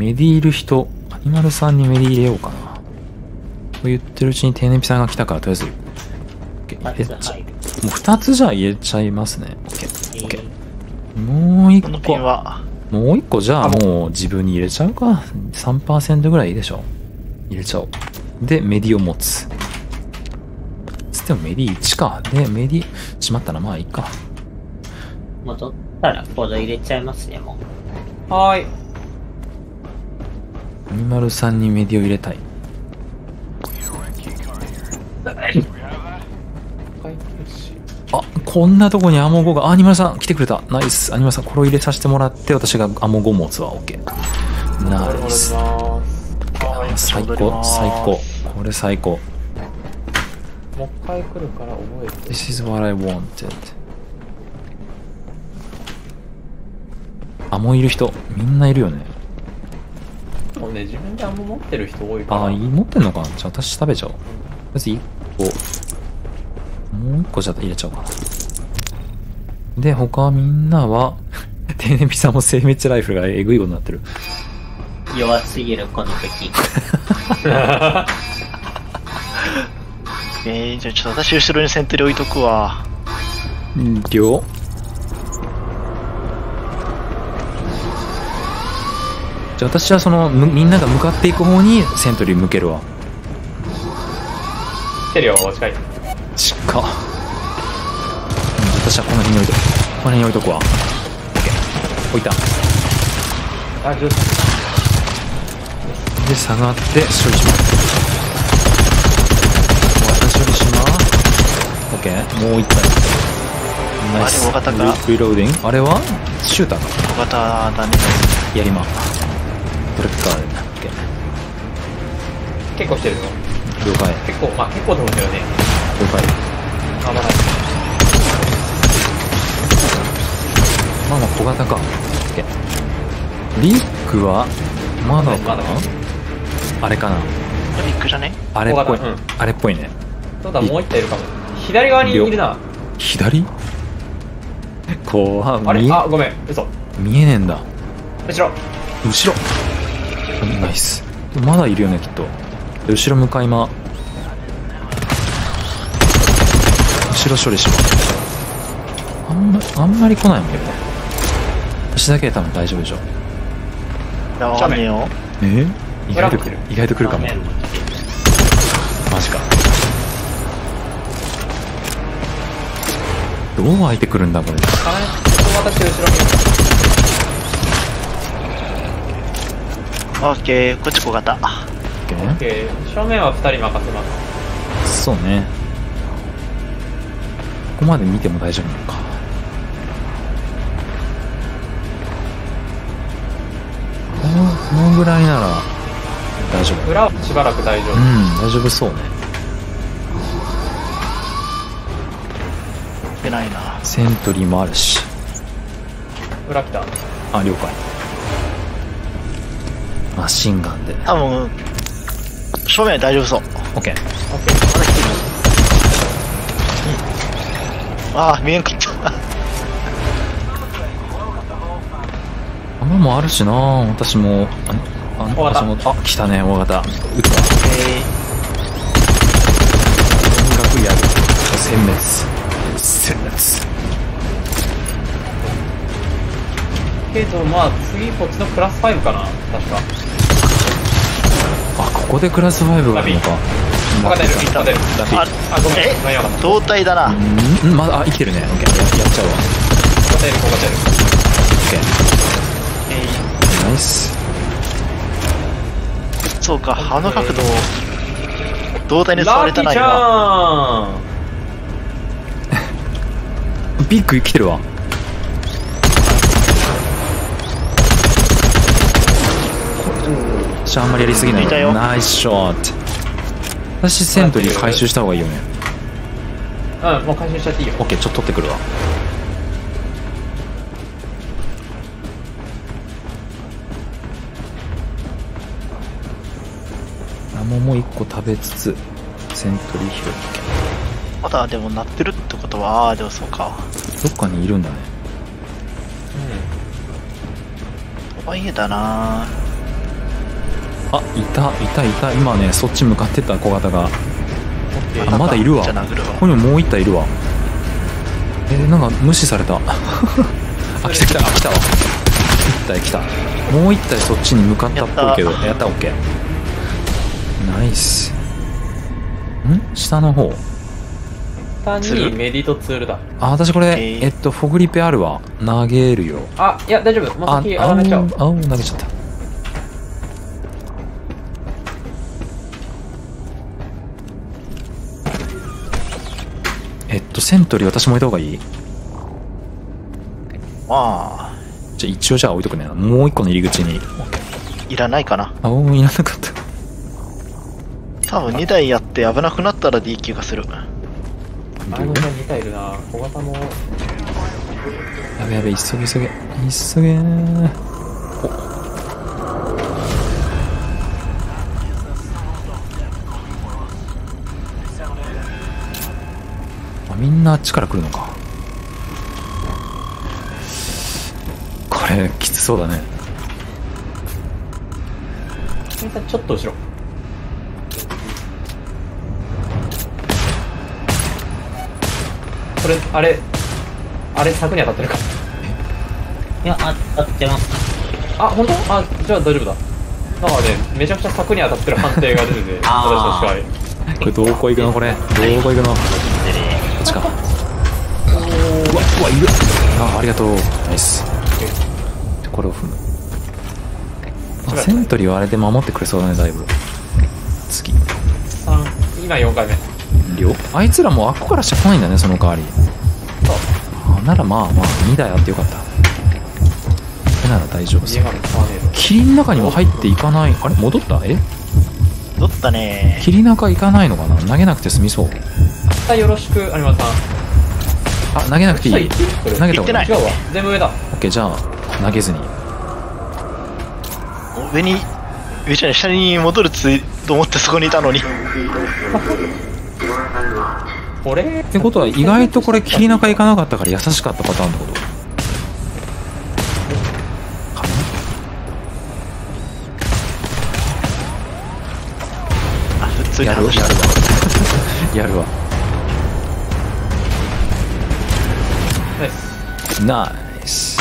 メディいる人、アニマルさんにメディ入れようかな。と言ってるうちに低燃費さんが来たから、とりあえず。
ま
え、ちょ
ず入る。
もう二つじゃあ入れちゃいますね。オッケー。オッケ
え
ー。もう一
このピ
個。
ンは、
もう一個じゃあもう自分に入れちゃうか。さんパーセント ぐらいいいでしょ。入れちゃおう。で、メディを持つ。つってもメディいちか。で、メディ、しまったらまあいいか。
ー戻ったらコード入れちゃいますね、もう。
はーい。
アニマルさんにメディを入れたい。あ、こんなとこにアモゴが、あ、アニマルさん来てくれた。ナイス。アニマルさん、これを入れさせてもらって、私がアモゴ持つわ。オッケー。ナイス。最高、最高。これ最高。
もう一回来るから覚えて。
This is what I wanted. アモいる人、みんないるよね。
もうね、自分であんま持ってる人多いから。
あ、いい持ってんのか。じゃあ私食べちゃおう。まずいっこ。もういっこじゃあ入れちゃおうかな。で、他みんなは、テネピさんも精密ライフルがえぐいことになってる。
弱すぎる、この時。
えー、じゃあちょっと私後ろにセントリー置いとくわ。
了。じゃあ私はその、むみんなが向かっていく方にセントリー向けるわ。
来てるよ、近い。
近っ。うん、私はこの辺に置いとく。この辺に置いとくわ。オッケー。置いた。
あ、上手。
で、下がって処理します。私処理します。オッケー。もう一体。ナイス。
あれ大型か
リローディング。あれはシューターか。
小型だね。
やりま。トレッカーで。オッケ
結構来てるの。
ー。了解。
結構、まあ結構と思うんだよね。
了解。
あ、まだ。
まあまあ小型か。オッケー。リックは、まだかな、あれかな、
ビッグじゃね？
あれっぽい、
小型うん
あれっぽいね。
そうだ、もう一体いるかも。左側にいるな。
左こう、
あれ
見え
あ、ごめん。嘘。
見えねえんだ。
後ろ。
後ろ。ナイス。まだいるよね、きっと。後ろ向かいま。後ろ処理します。あんま、あんまり来ないもんね。私だけで多分大丈夫でしょ。
いや、わかんねえよ。
え意外と来る。意外と来るかも。
画面も来てる。
マジか。どう開いてくるんだ、これ。
あれ、私後ろに。
オッケー、こっち小型。
オッケー
OK。正面はふたり任せます。
そうね。ここまで見ても大丈夫なのか。この、このぐらいなら大丈夫。
裏はしばらく大丈夫。
うん、大丈夫そうね。
出ないな。
セントリーもあるし。
裏来た。
あ、了解。マシンガンで。
多分、正面は大丈夫そう。
オッケー。
OK。
まだ来てる。ああ、見えんかった。
弾もあるしな、私も。あ、あ
大型
私も、あ、来たね、大型。撃つわ。
え
音楽やる。殲滅。殲滅。
けど、まあ、次こっちのクラスファイブかな、確か。
あ、ここでクラスファイブがあるのか。
分かったよ、分かったよ。
ー、あ
あ、ごめん、
え
間に合わなかった。
胴体だな。
うん、まだ、あ、生きてるね。オッケー。や、やっちゃうわ。
分かったよ、分かったよ。
オッケ
え
ー。ナイス。
ー、そうか、あの角度、胴体に座
ラッキーち
れたな、今。
ゃん
ビッグ来てるわ。じゃああんまりやりすぎない
いたよ
ナイスショット。私セントリー回収した方がいいよね。
うん、もう回収しちゃっていいよ。
オッケー、ちょっと取ってくるわ。ラモもいっこ食べつつセントリー拾う。
まだでも鳴ってるってことは、ああ、でもそうか。
どっかにいるんだね。
とはいえだな。
あ、いたいたいた。今ねそっち向かってった小型が。
うん。
あ、まだいるわ。
じゃあ殴るわ。
ここにももう一体いるわ。えー、なんか無視された。あ、来た来た、あ、来たわ。一体来た。もう一体そっちに向かったっぽいけど、
やった
やった、オッケー。ナイス。ん下の方。
下
ツール
にメディとツールだ。
あ、私これ、
えー
えっと、フォグリペあるわ。投げるよ。
あ、いや、大丈夫。もう
あ、
先、
あ
あげちゃおう。
あ、投げちゃった。えっと、セントリー私も置いた方がいい？
まあ、
じゃあ一応じゃあ置いとくね。もう一個の入り口に。
いらないかな。
あ、おー、いらなかった。
多分にだいやって危なくなったらでいい気がする。
あの辺に体いるな。小型も。
やべやべ、急げ急げ。急げー。お。あ、みんなあっちから来るのか。これ、きつそうだね。
ちょっと後ろ。これ、あれ、あれ、柵に当たってるか。
いや、あ、当たってます。
あ、本当？あ、じゃあ大丈夫だ。なんかね、めちゃくちゃ柵に当たってる判定が出てて、
あー
私としては。
これどこ行くのこれ。どこ行くのこ
失礼。
っちか。うわ、うわ、いる。あ、ありがとう。ナイス。で、これを踏む。あ、セントリーはあれで守ってくれそうだね、だいぶ。次。
さん、今よんかいめ。
両あいつらもうあっこからしてこないんだね、その代わり。
そう。
あ、ならまあまあにだいあってよかった。それなら大丈夫そう。
家まで使わねえぞ。
霧の中にも入っていかない。あれ戻った？え
どったね。
霧の中行かないのかな。投げなくて済みそう。
さあ、よろしく、有馬さん。
あ、投げなくていい。
下行ってる？
投げた方がいい。
違うわ。全部上だ。
オッケー、じゃあ投げずに。
上に、上じゃない、下に戻るついと思ってそこにいたのに。
これ
ってことは意外とこれ霧中行かなかったから優しかったパターンってことかな。
あ、普通に
やる
外した。
やるわ。
ナイス。
ナイス。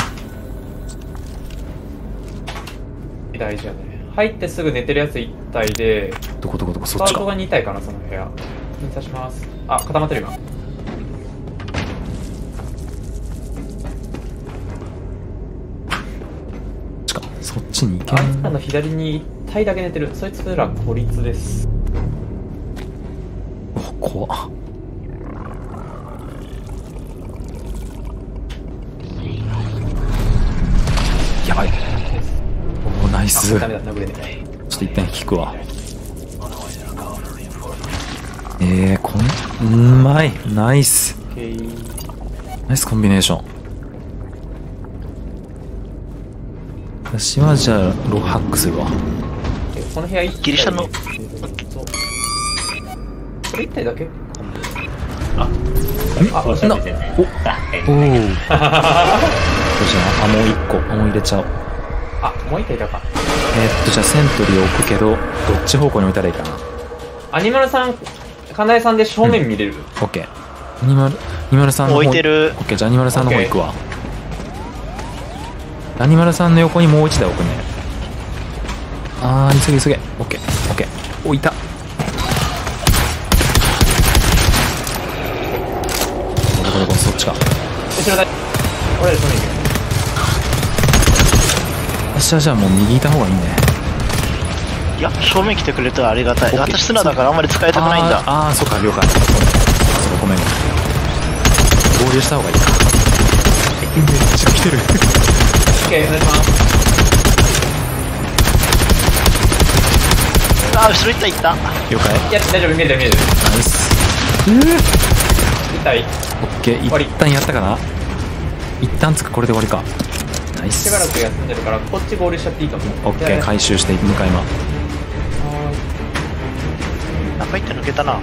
大事やね。入ってすぐ寝てるやついち体で、
どこどこどこ、
ス
そっちか。
タートがに体かな、その部屋。印刷します。あ、固まってる今。
こっちか。そっちに行け
あいつら
ん。
の左にいち体だけ寝てる。そいつら孤立です。
お、怖っ。やばい。お、ナイス。ちょ
ダメだ、殴れない。
っと一旦引くわ。えー、こん、うまい。ナイス。
オッケー。
ナイスコンビネーション。私はじゃあローハックするわ。
この部屋一体
ギリシャの
これいち体だけあ、あ、
そうしたですよね。
お
あ、え
おお。じゃあアモいっこ、アモ入れちゃおう。
あ、もう一回いたか。
えーっと、じゃあセントリー置くけど、どっち方向に置いたらいいかな。
アニマルさん、かなえさんで正面見れる、
オッケー。アニマル、アニマルさんの方
置いてる
オッケー、じゃあアニマルさんの方行くわ。アニマルさんの横にもう一台置くね。あー、急げ急げ。オッケー、オッケー。置いた。どこどこ、そっちか。
後ろだ。俺ら正面行く。
私はじゃあもう右いた方がいいね。
いや、正面来てくれたらありがたい。私砂だからあんまり使いたくないんだ。
あーあー、そっか、了解。あ、そこごめんごめん。合流した方がいいか。めっちゃ来てる。
オッケー、お願いします。
あ、後ろ行った行った。
了解。
いや、大丈夫、見えてる見えてる。
ナイス。
痛い。
オッケー、一旦やったかな。一旦つく、これで終わりか。ナイス。
しばらく休んでるから、こっち合流しちゃっていいかも。
オッケー、回収して向かいま。
中行って抜けたな。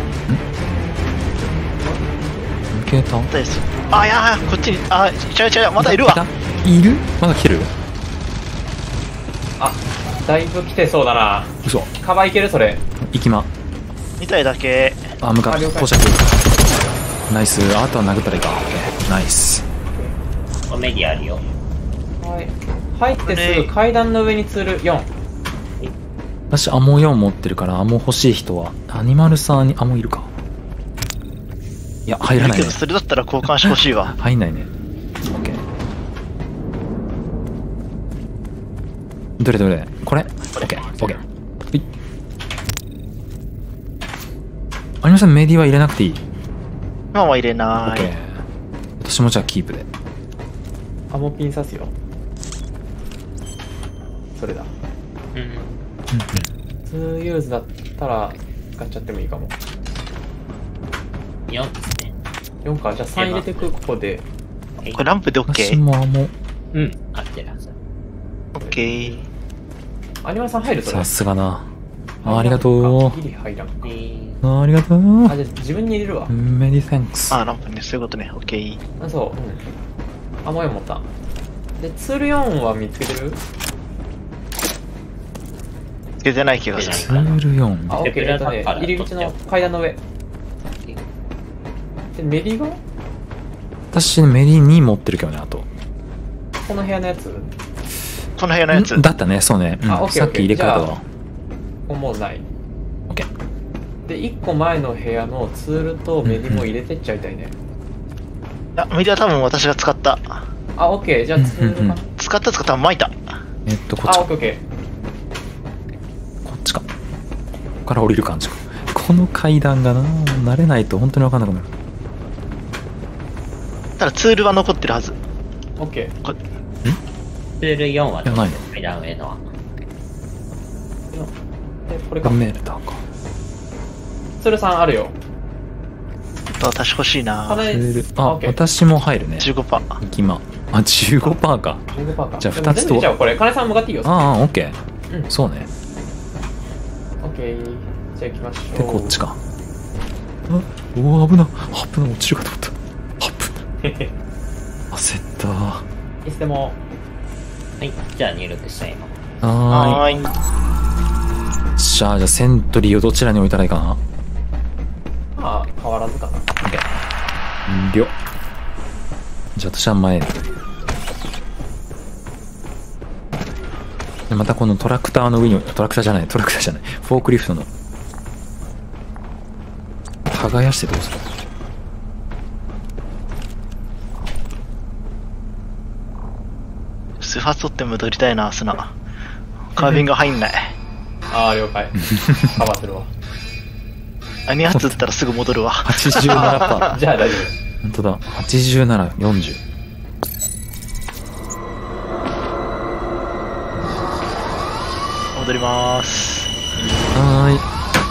抜けた。
です。あ、いや、こっちに、あ、違う違う、まだいるわ。
いる？まだ来てる？
あ、だいぶ来てそうだな。
嘘。
カバーいけるそれ。
行きま。
に体だけ。
あ、向かっ
あ了解
到着。ナイス。あとは殴ったらいいか。オッケー、ナイス。
おメディアあるよ。
はい。入ってすぐ階段の上にツールよん。
私、アモよん持ってるから、アモ欲しい人は、アニマルさんにアモいるか。いや、入らないね。
それだったら交換してほしいわ。
入んないね。オッケー。どれどれこれオッケー、オッケー。はい。アニマルさん、メディは入れなくていい？
今は入れ
オッ
な
ケー。
い。
私もじゃあキープで。
アモピン刺すよ。それだ。
うん。
ツーユーズだったら使っちゃってもいいかも。
よんですね。
よんか。じゃあさん入れてく、ここで。
これランプで
私
OK？OK。
もアモ。
うん。合ってるはず。
アニマルさん入るそれ。
さすがな。あ、ありがと
ギリ入らんか。
えー、
う。ありがとう。
あ、じゃあ自分に入れるわ。
メディサンクス。
あ、ランプね、そういうことね。OK。
あ、そう。うん。あ、もうよん持った。で、ツールよんは見つけてる？
つけてない気がす
ツ
る。
ールよん。
あ、オッケー。えっとね、入り口の階段の上。で、メディが
私、メディに持ってるけどね、あと。
この部屋のやつ
この部屋のやつ
ん。だったね、そうね。うん
あオッケー
さっき入れ替えた
じゃ
わ。
もうない。
オッケー。
で、いっこまえの部屋のツールとメディも入れてっちゃいたいね。
あ、メディア多分私が使った。
あ、オッケー。じゃあツールかな。
使った使った、巻いた。
えっと、こっち
あ、オ
か。
ッケーオッケ
こっちか。ここから降りる感じか。この階段がな、慣れないと本当に分かんなくなる。
ただツールは残ってるはず。
ー。オッケー。
こ
ツールよんはい
や、ないの。
階段上のは。
で、これか。
メールだか。
ツールさんあるよ。
私欲しいな。
かなり
メールあ、
オッケー。
私も入るね。
じゅうごパーセント。
行きま。あ、じゅうごパーセント か。
じゅうごパーセントか。
じゃあ
でも
二つと
全部入れちゃおうこれ。かなさん向かっていいよ。
ああ、オッケー。
うん。
そうね。
オッケー。じゃあ行きましょう。
で、こっちか。あ、おお、危な。危な、落ちるかと思った。危な。焦った。
いつでも。
はい。じゃあ入力したいの。
はーい。
はーい。
じゃあ、じゃあ、セントリーをどちらに置いたらいいかな。
まあ、変わらずかな。
オッケー。了。じゃあ、私は前で。でまたこのトラクターの上に、トラクターじゃない、トラクターじゃない、フォークリフトの。耕してどうする？
スファ取って戻りたいな、砂。カービング入んない。
ああ、了解。カバーするわ。
あ、に発撃ったらすぐ戻るわ。
はちじゅうななパーセント。
じゃあ大丈
本当だ。はちじゅうなな、よんじゅう。
戻りまーす。
はーい。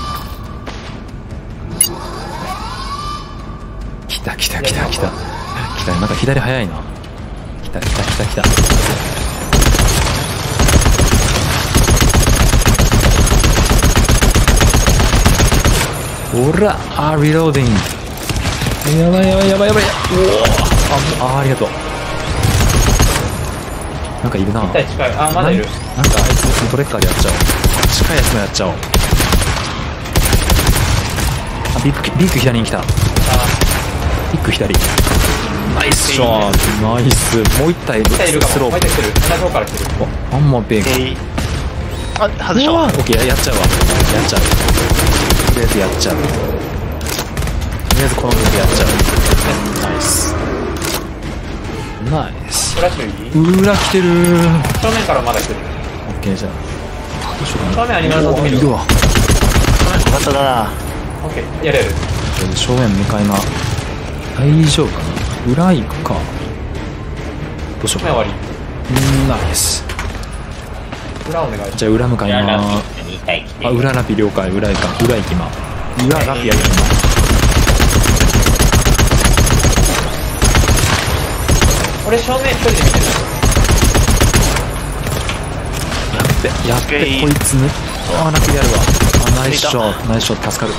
来た来た来た来た。来た。なんか左早いな。来た来た来た来た。ほらあー、リローディング。やばいやばいやばいやばい。おおああ、ありがとう。 なんかいるな。
近い近い。あ、まだいる。
なんかあいつトレッカーでやっちゃおう。近いやつもやっちゃおう。あ、ビッグ、ビッグ左に来た。ビッグ左。ナイスショット。ナイス。もう一体
いるかも。
スロープ。
もう一体来てる。同じ方から来てる。
ワンモアビッグ。
えい。あ、外したわ。
オッケー、やっちゃうわ。やっちゃう。とりあえずやっちゃう。とりあえずこの時やっちゃう。ナイス。ナイス。
フラッシュいい？
裏来てるー。
正面からまだ来てる。
オッケー、じゃあどうしようかな。
正面アニマルの時
いるわ。
よかっただな。
オッケー、やれる。
正面向かいが大丈夫かな。裏行くか。どうしようかな。
正面終わり。
うん、ナイス。
裏お願いします。
じゃあ裏向かい
裏ラ
ま
ピックに体来て
あ、裏ラピ了解。裏行かん。裏行きま裏ラピやるきま
俺正面一人で見てる。
やってやってこいつね。あー、ラピやるわ。あ、ナイスショット。ナイスショット。助かる。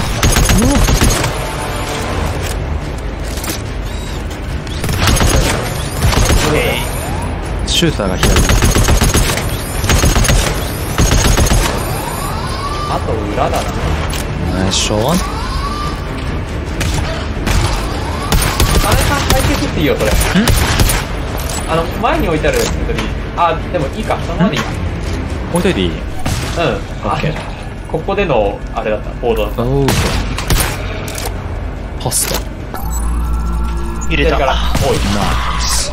シューターが左。
あと裏だな。
ナイスショット。
金さん解決っていいよそれ。あの前に置いてあるセントリー。あ、でもいいか、そのままでいいか。
置いといていい？
うん。
オッケー。
ここでのあれだったボードだった。
オーケー。パスタ。
入れた。
から多い。
ナイス。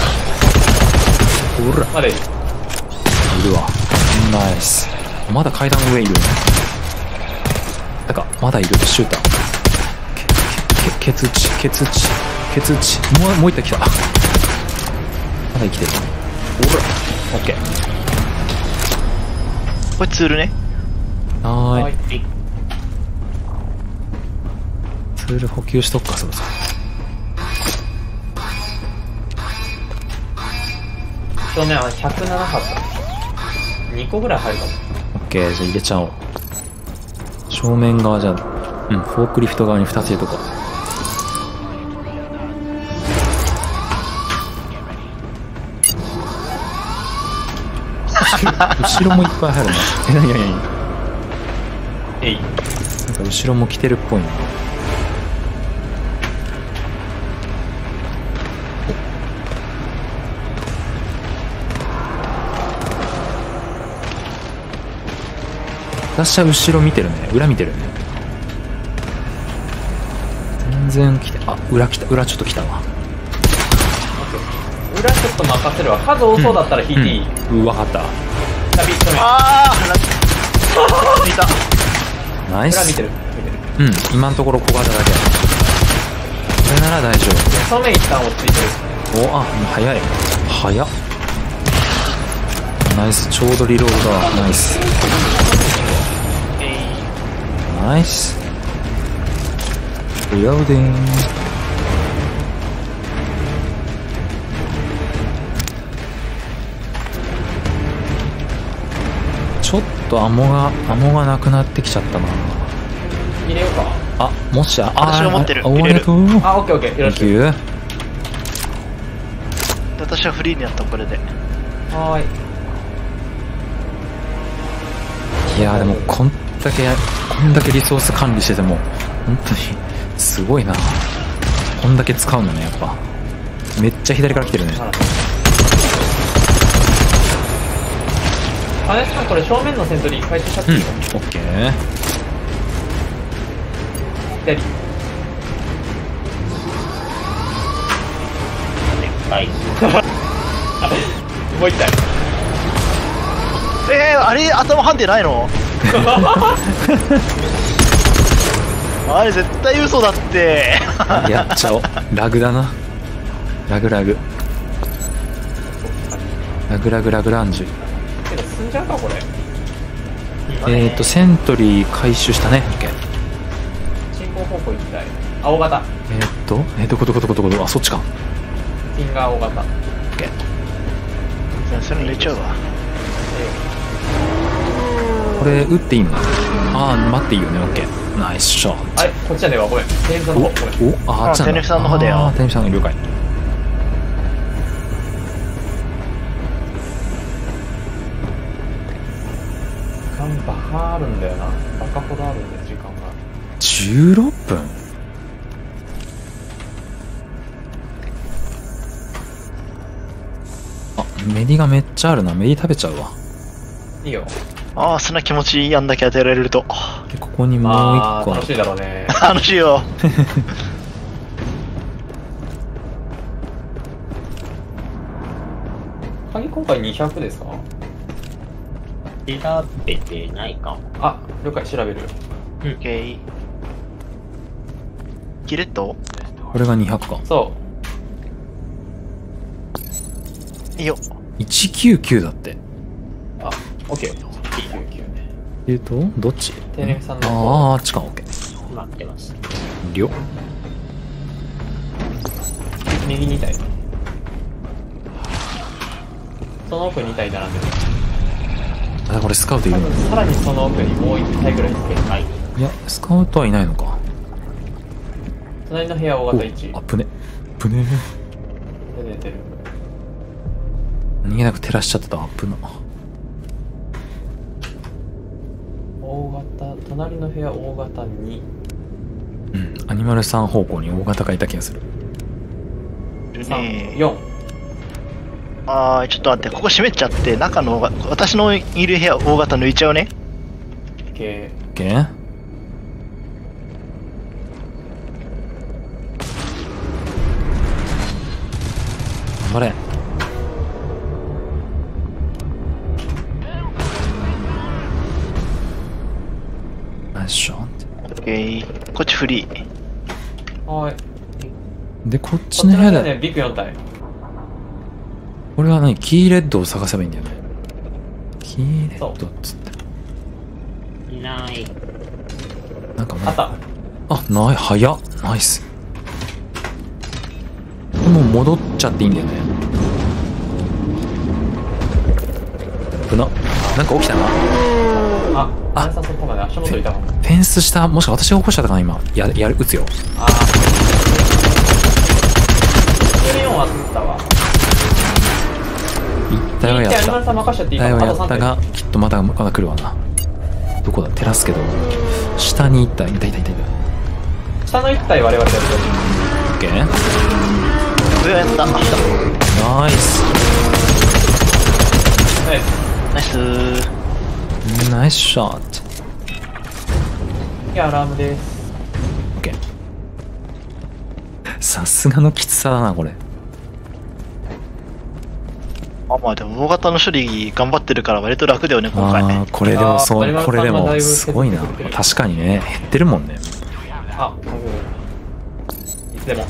ほら、
まだいる。
いるわ。ナイス。まだ階段の上いるね。だか、まだいる。シューター。け、け、ケツ打ち、ケツ打ち、ケツ打ち。もう、もう一体来た。まだ生きてる。ほら。オッケー。
これツールね。
はーい。
はい。
ツール補給しとくか、そろそろ。
正面はひゃくなな発。にこぐらい入るかも。
オッケー、じゃあ入れちゃおう。正面側じゃ、うん、フォークリフト側にふたつ入れとこう。後ろもいっぱい入るな。え、なになになに
えい。
なんか後ろも来てるっぽいな。私は後ろ見てるね。裏見てるね。全然来て、あ、裏来た。裏ちょっと来たわ。
裏ちょっと任せるわ。数多そうだったら引いていい？
うん、わかった。
ナビ正面。
あー、いた。
ナイス。
裏見てる。見てる。
うん、今のところ小型だけ。これなら大丈夫。
正面一旦落ち着いてる。
お、あ、早い。早っ。ナイス。ちょうどリロードだ。ナイス。ナイス。リローディング。ちょっとアモが、アモがなくなってきちゃったな。
入れようか。
あ、もしや、
私が持ってる
あ、あ
入れる
りがとう。
あ、オッケーオッケー。よろしく。
Thank you。
私はフリーになったこれで。
はーい。
いやーでもこんだけこんだけリソース管理してても本当にすごいな。こんだけ使うのね。やっぱめっちゃ左から来てるね。
金さんこれ正面のセントリー回収しちゃって
うん、
いいの？
オッケー。
左。
はい。
もう一体。
えー、あれ頭ハンデないの？あれ絶対嘘だって。
やっちゃおう。ラグだな。ラグラグラグラグラグランジュ。
けど進んじゃうかこれ。
えっとセントリー回収したね。オッケー。
進行方向行きたい。青型。
えっとえどこどこどこどこどこ、あ、そっちか。
ピンが青型。
オッケー。
それ入れちゃうわ。
これ打っていいの？あー、待っていいよね。オッケー。ナイスショット。
あれこっちじゃねえわ。ごめん。テレビさんの方。ごめん。
お、あ、あっちなんだ。
テレビさんの方だよ
あーテレビさんの了解。
間バカあるんだよな。バカほどあるんだよ、時間が。
じゅうろっぷん。あ、メディがめっちゃあるな。メディ食べちゃうわ。
いいよ。
ああ、そんな気持ちいいやんだけ与えられると。
で、ここにもう一個ある。
まあ楽しいだろうね。
楽しいよ。
鍵今回にひゃくですか？
調べてないかも。
あ、了解、調べる。
オッケー。キレット
これがにひゃくか。
そ
いいよ。
いちきゅうきゅうだって。
う。あ、オッケー。きゅうきゅうね。
えっと、どっち？
テレビさんの
ああ、あっちか、オッケー。
待ってます。
りょ。
右に体。その奥に体並んでる。
あ、これスカウトい
多
るの？
分さらにその奥にもういち体ぐらいつける。はい。
いや、スカウトはいないのか。
隣の部屋大型いち。
お、あぶね。ぶね。
出てる。
逃げなく照らしちゃってた。あぶな。
大型、隣の部屋大型に。
うん、アニマルさん方向に大型がいた気がする。
さん、
ね
よん。
ああ、ちょっと待って、ここ閉めちゃって、中の、私のいる部屋大型抜いちゃうね。
系。
オッケー。頑張れ。ナイスショット。
オッケー。こっちフリー。
はい。
で、こっちの部屋で、
こっちの部屋ね、ビッグよん体。
これは何？キーレッドを探せばいいんだよね。キーレッドっつって。
いない。
なんかもう
あった。
あ、ない、早っ。ナイス。もう戻っちゃっていいんだよね。ぶな。なんか起きたな。
あ、
あ
あれさそこまで足元いたもん。
フェンス下、もしか私が起こしちゃったかな今。や、やる、撃つよ。
ああ。じゅうよんは撃ったわ。
一体はやった。
アニマルさん任しちゃっていいか
一体はや
な。
ったが、きっとまだ、まだ来るわな。どこだ？照らすけど。下に行った。いたいたいたいた。
下の一体我々でやる。
オッケー。
上はやった。
ナイス。
ナイス。
ナイス。
ナイスショット。
いや、アラームです。
オッケー。さすがのきつさだな、これ。
あ、まあでも大型の処理頑張ってるから割と楽だよね、今回。
ああ、これでもそう、
あー
これでも
丸丸さんがだいぶ
すごいな。
削ってくれてる
確かにね、減ってるもんね。
あ、いつでも。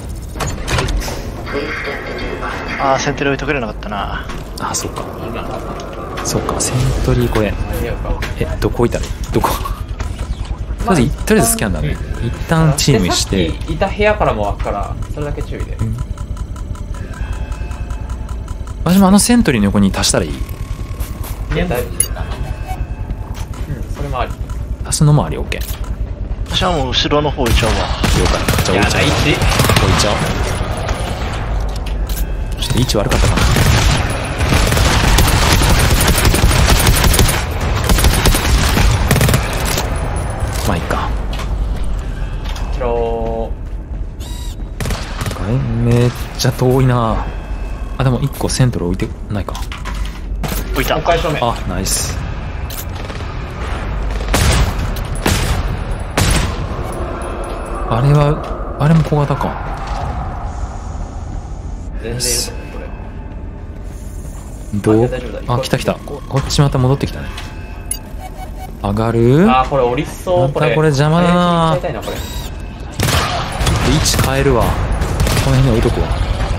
ああ、セントリー置いてくれなかったな。
あ、そっか。そっか、セントリーこれ。
間に合うか。
え、どこ置いたらいい？どこ？とりあえず、とりあえずスキャンだね。一旦チームして
で。さっきいた部屋からも湧くから、それだけ注意で。
私もあのセントリーの横に足したらいい？
いや、大丈夫。うん、それもあり。
足すのもあり、オッケー。
私はもう後ろの方行っちゃうわ。
了解。じゃあ置いちゃう。
いや、
置いちゃおう。ちょっと位置悪かったかな。まあいいか。
一応、
めっちゃ遠いな。あ、でもいっこセントル置いてないか。
置いた。
公開正面。
あ、ナイス。あれは、あれも小型か。
全然よこれ。
どう
あ大丈夫だ
あ、来た来た。ここっちまた戻ってきたね。上がる？
あー、これ降りそう。
またこれ邪魔だな。
早く行っちゃいたいなこれ。
位置変えるわ。この辺に置いとくわ。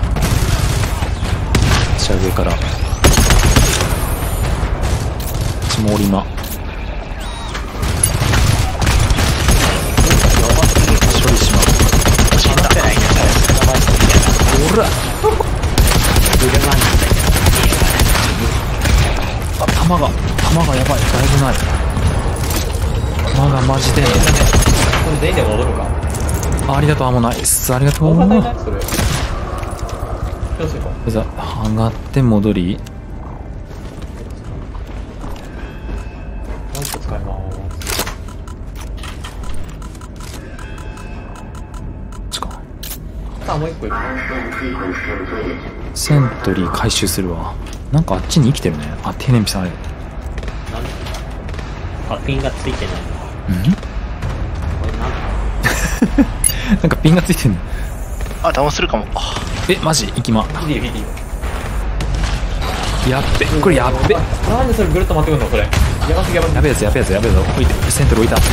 下上から。こっちも折り間。処理します。
死んだ。
ほらあ、弾が、弾がやばい。だいぶない。弾がマジで。
これ全員で戻るか。
ありがとう、あ、もうナイス。ありがとう。
大型いないそれ。気をつけろ。
じゃあ、上がって戻り。
もう一個使える。 あ、もう一個いる。
セントリー回収するわ。なんかあっちに生きてるね。あ、テーネンピさんあれ。
なんであ、ピンがついてない。
うん
これなんだ
なんかピンがついてんの。
あ、ダウンするかも。あ
え、マジ行きま。
フィディフィディ。
やっべ。これやっべ。
なんでそれぐるっと回ってくんのこれ。やばすぎやばすぎ。
やべえやつやべえやつやべえぞ。置いて。セントリー置いた。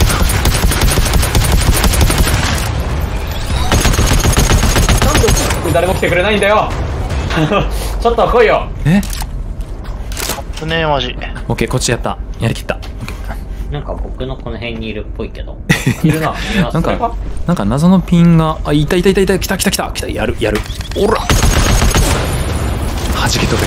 なんで誰も来てくれないんだよ。ちょっと来いよ。
え
ねえ、マジ。
オッケー、こっちやった。やりきった。オッケ
なんか僕のこの辺にいるっぽいけど。
いるな。
ーなんか、なんか謎のピンが、あ、いたいたいたいた、来た来た来た来た、やる、やる。おら弾けと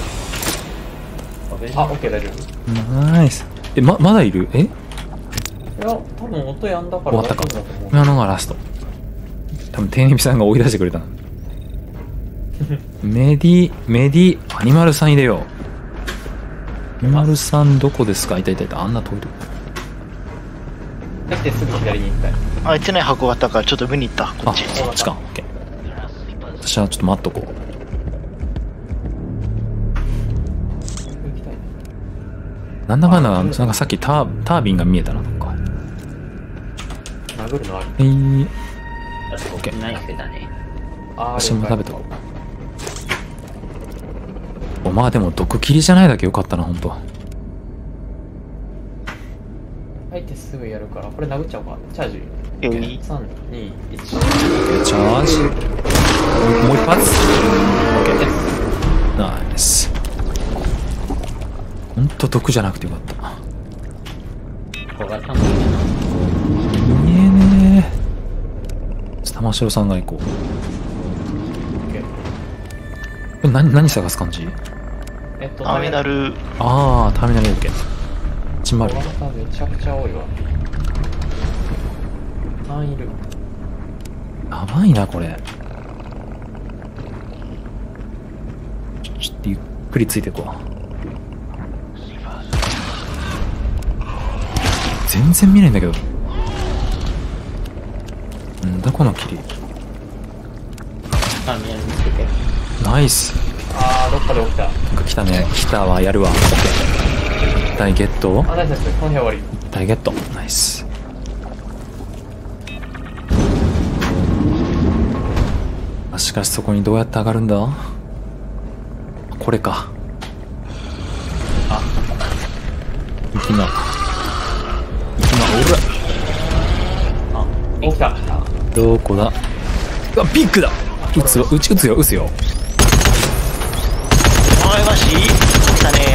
あ、オッケー大丈夫。
け。ナイス。え、ま、まだいるえ
いや、多分音やんだから
終わったか
大丈夫だと思う。
今のがラスト。多分、テーネビさんが追い出してくれたな。メディ、メディ、アニマルさん入れよう。アニマルさんどこですか？いたいたいた。あんな遠いとこ。
だってすぐ左に行きたい。
あ、いってない箱があったから、ちょっと見に行った。こ
あ、
っち。
そっちか。オッケー。私はちょっと待っとこう。
行きたいね。
なんだかんだ、なんかさっきター、タービンが見えたな、なんか。
殴るのある。
えー、
だって僕ナイフだね。
あー
私も食べとこう。お、まあでも毒切りじゃないだけよかったな、ほんと。
入ってすぐやるから、これ殴っちゃおうか。チャージ。
よい
さん、に、いち。
チャージ。もう一発。オッケー。ナイス。ほんと毒じゃなくてよかった。
小型もいる
見えねえ。玉城さんが行こう。これ何、何探す感じ？
えっと、
ターミナル。
あー、ターミナル OK。チンマル。
小型めちゃくちゃ多いわ。何いる？
やばいな、これ。ちょ、ちょっとゆっくりついていこう。全然見ないんだけど。んだこの霧。
ターミナル見つけて。
ナイス。
あー、どっかで起きた。
なんか来たね。来たわ、やるわ。OK。大ゲット。
あ、ナイスナイス。この辺終わり。
大ゲット。ナイス。あ、しかしそこにどうやって上がるんだ？これか。あ。行きな。行きな、おら。
起きた。
どこだ？あ、ピックだ。撃つよ、撃ち撃つよ、撃つよ。
おい、マジ？来たね。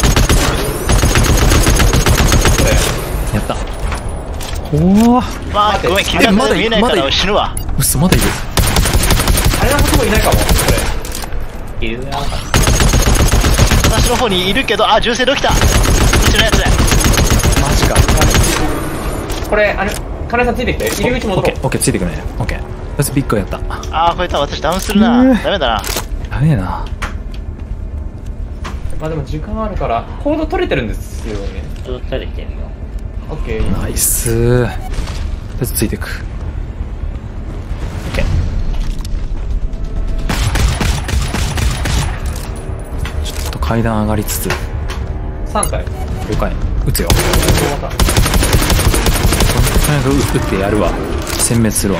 やった。おお。
まあ、ごめん、君がまだ見えないから死ぬわ。
うっそ、まだいる。
あれのこともいないかも。これ。
いるな。
私の方にいるけど、あ、銃声で起きた。うちのやつ。
マジか。
これ、あれ、金井さんついてきて。入り口戻ろう。
オッケー、オッケー、ついてくね。オッケー。とりあえずビッグやった。
あー、これ多分私ダウンするな。ダメだな。
ダメな。
まあでも時間あるから、コード取れてるんですよね。
ずっと取れてるよ。
オッケー。
ナイスー。とりあえずついてく。オッケー。ちょっと階段上がりつつ。
さんかい。
了解。撃つよ。
大型。
とにかく撃ってやるわ。殲滅するわ。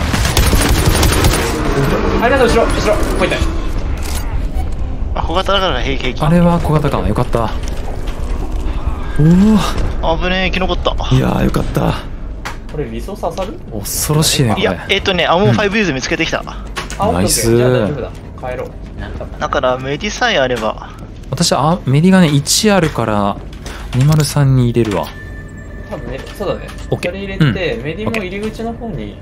あれだと後ろ、後ろ、こいたい。
あ、小型だから平気平気。
あれは小型か。よかった。おお。
危ねえ、生き残った。
いやーよかった。
これリソース当たる？
恐ろしいね、これ。
いや、えっとね、アモンファイブユーズ見つけてきた。
あ、オッケーオッケー。
ナイス
じゃあ大丈夫だ。帰ろう。
なんか、
だから、メディさえあれば。
私はあメディがね、いちあるから、にまるさんに入れるわ。
多分ね、そうだね。
オッケー
それ入れて、
うん
メディも入り口の方に、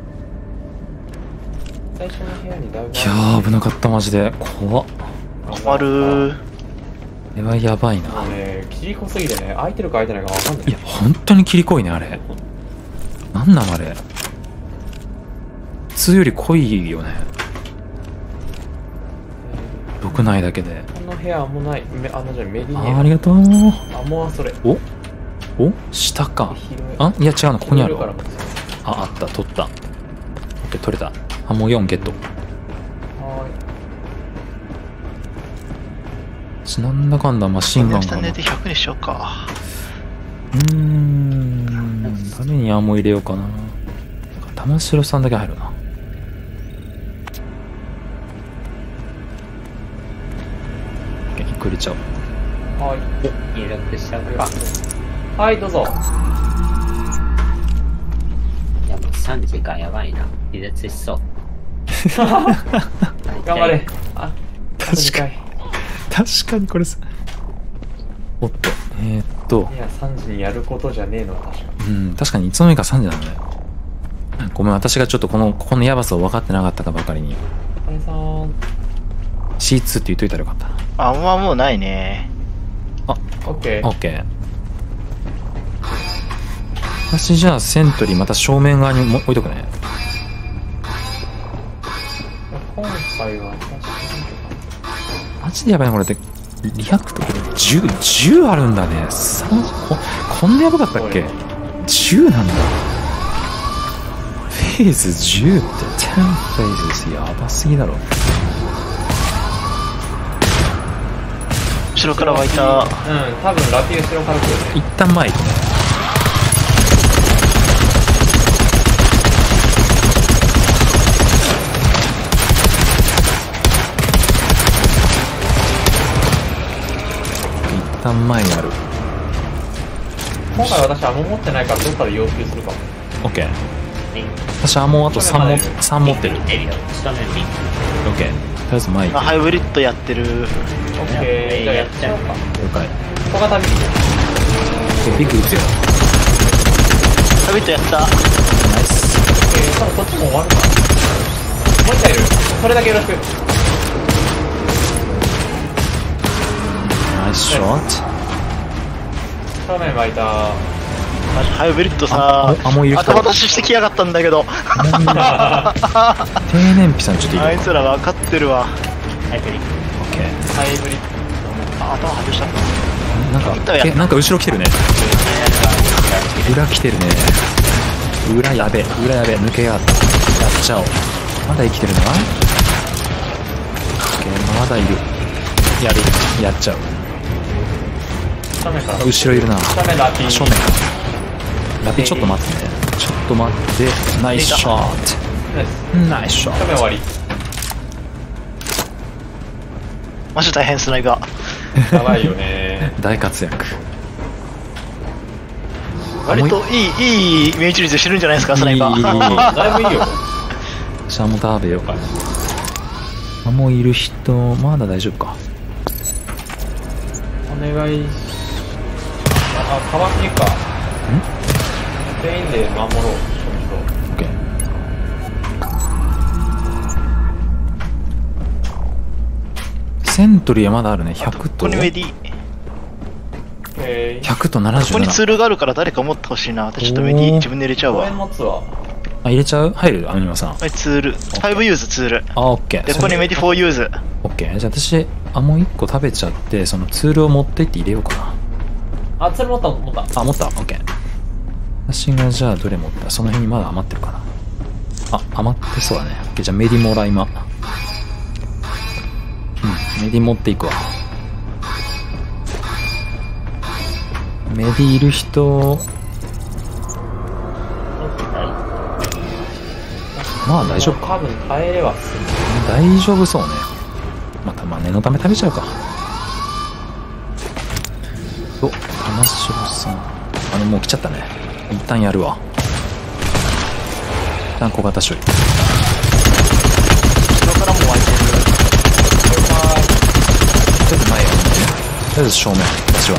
最初の部屋にだいぶ。
いやー、危なかった、マジで。怖っ。
困る。
これはやばいな。
もうね、切り濃すぎてね、空いてるか空いてないか分かんない。
いや、本当に切り濃いね、あれ。なんなんあれ。普通より濃いよね。毒ないだけで。
この部屋もない。めあのじゃあメディ
あ
ね。
ーありがとう。
あ、もうそれ。
おお下か。
広い。
あいや違うの、ここにあるわ。
広いから
あ、あった、取った。オッケー、取れた。あ、もうよんゲット。 ちなんだかんだマシンガンが。
下寝でひゃくにしようか。
うーん。誰にアーモ入れようかな。玉城さんだけ入るな。一個入れちゃおう。
はい。
入力しちゃうか。
はい、どうぞ。
いやもうさんじかやばいな。離脱しそう。
頑張れ。あ、
確かに。確かにこれさ。おっと、えー、っと。
いや、さんじにやることじゃねえのは確か
うん、確かにいつの間にかさんじなのね。ごめん、私がちょっとこの、ここのヤバさを分かってなかったかばかりに。
お疲れさん。
シーツー って言っといたらよかった。
あんまもうないね。
オッケー。
オッケー。私じゃあセントリーまた正面側にも置いとくね。
今回は確かに。
マジでやばいな、これって。リアクトこれじゅう、じゅうあるんだね。さんこ、こんなやばかったっけ ?じゅう なんだ。フェーズじゅうって、じゅうフェーズやばすぎだろ。
後ろから湧いた。
うん、多分ラピ後ろから来るね。
一旦前行くね。一旦前にある。
今回私アモ持ってないからどっかで要求するかも。
オッケー。私はもうあとさんも、さん持ってる。
見てるよ。下面リンク。
オッケー。とりあえず前行
あ、ハイブリッドやってる。
オッケー、じゃあやっちゃおうか。
く。了解。
小型ビー
ビッグ打つよ。
ハイブリッドやった。
ナイス。
オッケー、多分こっちも終わるか。もう一回いる。それだけよろしく。
ナイスショッ
正面巻いた。
マジハイブリッドさ、
あ、もういる人。
頭出ししてきやがったんだけど。
低燃費さんちょっといい。
あいつら分かってるわ。
ハイブリッド。
オッケー。
ハイブリッ
あ、頭外した。
なんか、え、なんか後ろ来てるね。裏来てるね。裏やべえ、裏やべえ、抜けやがった。やっちゃおう。まだ生きてるな。オッケー、まだいる。やる。やっちゃう。
ド。正面から。
後ろいるな。
正面ラピー。
正面か。ラピちょっと待ってね。ちょっと待って。ナイスショッ
ナイス。
ト。ナイスショッ
正面終わり。
マジ大変スナイガー。
やばいよね。
ト。大活躍。
割といい、いい命中率してるんじゃないですか、スナイガ
いいいいいい
ー。
だいぶいいよ。
シャモ食べようか。あ、もういる人、まだ大丈夫か。
お願いしあ、あ、かわしに行くか。
ん
全員で守ろう。
オッケー。セントリーはまだあるね。ひゃく
ことこにメディ。
えー、
ひゃくとななじゅうなな。
ここにツールがあるから誰か持ってほしいな。私ちょっとメディ自分で入れちゃう
公園
わ。
持つわ。
あ、入れちゃう入るアニマさん。
はい、ツール。ファイブユーズツール。
あ、オッケー。
で、ここにメディフォーユーズ。
オッケー。じゃあ私、あ、もう一個食べちゃって、そのツールを持ってって入れようかな。
あ、それ持った持った。
あ、持った。オッケー。私がじゃあどれ持った？その辺にまだ余ってるかな。あ、余ってそうだね。オッケー。じゃあメディもらいま。うん、メディ持っていくわ。メディいる人、まあ大丈夫か。
多分耐えれはする。
大丈夫そうね。またまあ念のため食べちゃうか。お、玉城さん。あの、もう来ちゃったね。一旦やるわ。一旦小型処理。
後ろからも湧いてる。
とりあえず前やるんだね。とりあえず正面。私は。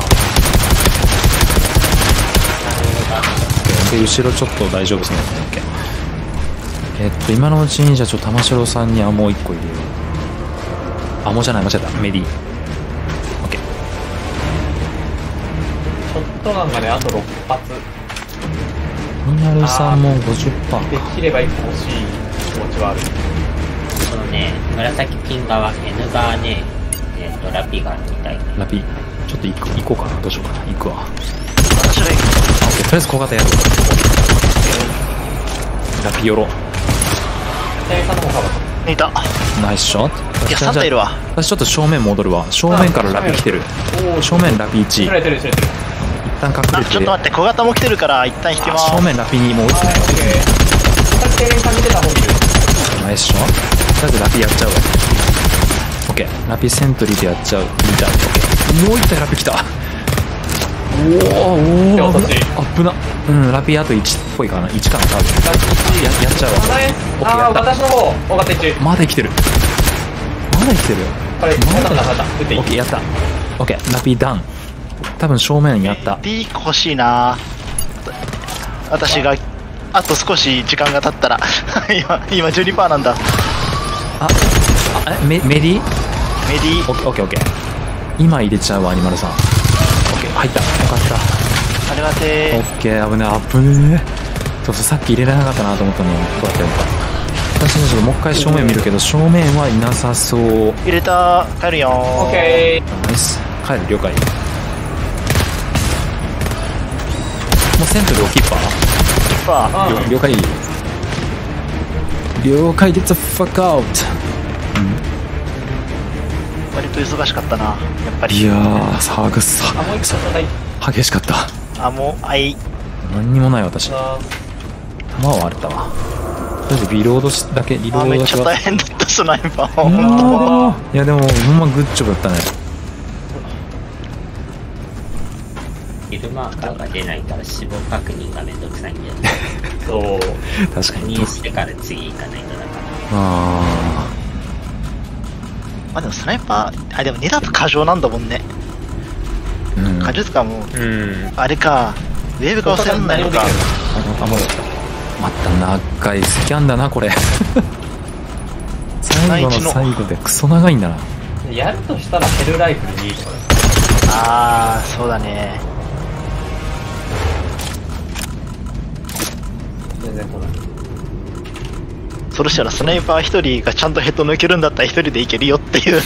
で、後ろちょっと大丈夫そうですね。オッケー。えっと、今のうちにじゃあちょっと玉城さんにアモ一個入れよう。アモじゃない、間違えた。メディ。オッケー。
ショットガンがね、あとろっ発。
にまるさんも ごじゅっパーセント
で
か。
きればいっこ欲しい気持ちはある。
このね、紫ピン側、N 側ね、えっ、と、ラピがあるみたい。
ラピ、ちょっと行く、行こうかな。どうしようかな。行くわ。
私が行く。
オッケー、とりあえず小型やるわ。ラピヨロ。
店員さんの方が
いた。
ナイスショット。
いや、サンタいるわ。
私ちょっと正面戻るわ。正面からラピ来てる。正面ラピいち。一
知られてる知られてる。
旦隠
あ、
れて。
ちょっと待って、小型も来てるから一旦引きます。
正面ラピにもう打つね。
さっき停電感じてた方見る。
ナイスショット。とりあえずラピやっちゃうわ。オッケー。ラピセントリーでやっちゃう。見た。オッケー。もう一体ラピ来た。おーおーあぶな。うん、ラピあといちっぽいかな。いちかな、多分。ややっちゃうわ。
ああ、私の方、分かった、いち。
まだ生きてる。まだ生きてる。
これ、まだまだまだ。打っていい。
オッケー、やった。オッケー、ラピダウン。多分正面やった。
ピーク欲しいな。私があと少し時間が経ったら今今 じゅうにパーセント なんだ。
あ、あえメメディ
メディ
オッケーオッケーオッケー。今入れちゃうわ、アニマルさん。オッケー、入った。よかった。
ありがて
オッケー、危ねえ、危ねえ。そうそう、さっき入れられなかったなと思ったのに、よかったよかった。私たちもう一回正面見るけど、正面はいなさそう。
ー。入れた。帰るよー。
オッケ
ナイス。帰る、了解。もうセントリーをキーパー
パー。
ー。うん。
了解。了解、ゲッツファックアウト。
割と忙しかったな、やっぱり。
いやー、さぐさ
あ、もう一個はい。
激しかった。
あ、もう、はい。
何にもない私。
あ
弾は割れたわ。とりあえずリロードしだけ、リロ
あ、めっちゃ
ードだけは。
大変だったスナイパー。
いやーいやでもほんまグッジョブだったね。
キルマーカーが出ないから死亡確認がめんどくさいんだよね。
そう。
確かに。
認してから次行かないとだから。
あ
まあでもスナイパー、あ、でもにだと過剰なんだもんね。
ーうん。
過剰とかもう、
うん。
あれか、ウェーブが忘れないのか。
あ、あ、まだまた長いスキャンだなこれ。最後の最後でクソ長いんだな。
やるとしたらヘルライフルにいいとか。
ああ、そうだね。
全然来ない。
そしたらスナイパー一人がちゃんとヘッド抜けるんだったら一人でいけるよっていう。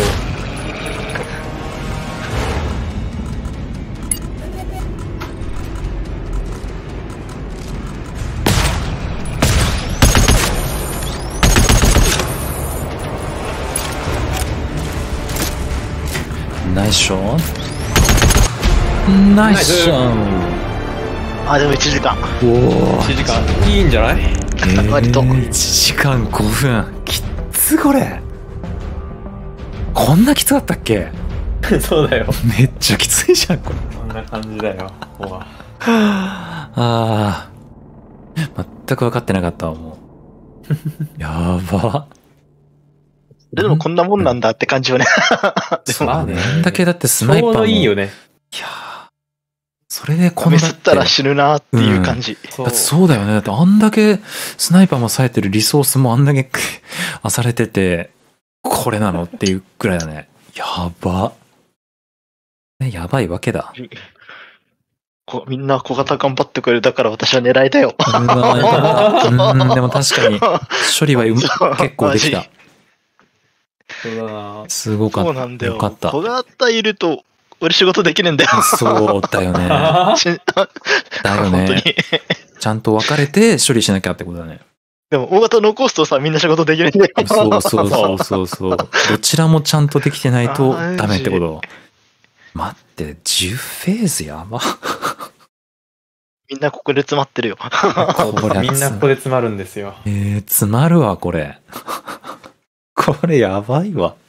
ナイスショット。ナイスショッ
あ、でもいちじかん。
ト。おお。
いちじかん。いいんじゃない？
割と
いちじかんごふん。きっつこれ。こんなきつかったっけ？
そうだよ。
めっちゃきついじゃんこれ。
こんな感じだよ。ここは。
ああ。全く分かってなかったわもう。やば。
でもこんなもんなんだって感じよね。でも、
まあね。
こんだけだってスナイパーも。
ちょうどいいよね。
いやーそれでこん
ミ
だっ。
スってたら死ぬなっていう感じ。
そ
だってそうだよね。だってあんだけスナイパーも冴えてるリソースもあんだけあされてて、これなのっていうくらいだね。やば。ね、やばいわけだ。
こみんな小型頑張ってくれる。だから私は狙いだよ。
うわうん、でも確かに処理はう結構できた。
そうだな。
すごかった。
そうなんだよ。
よかった。
小型いると、俺仕事できるんだよ。
そうだよね。
し
だよ
本当に
ね。。ちゃんと分かれて処理しなきゃってことだね。
でも大型残すとさ、みんな仕事できるんだよ。
そうそうそうそうそう。どちらもちゃんとできてないとダメってこと。待って、じゅうフェーズやば。
みんなここで詰まってるよ。
これ
みんなここで詰まるんですよ。
えー、詰まるわ、これ。これやばいわ。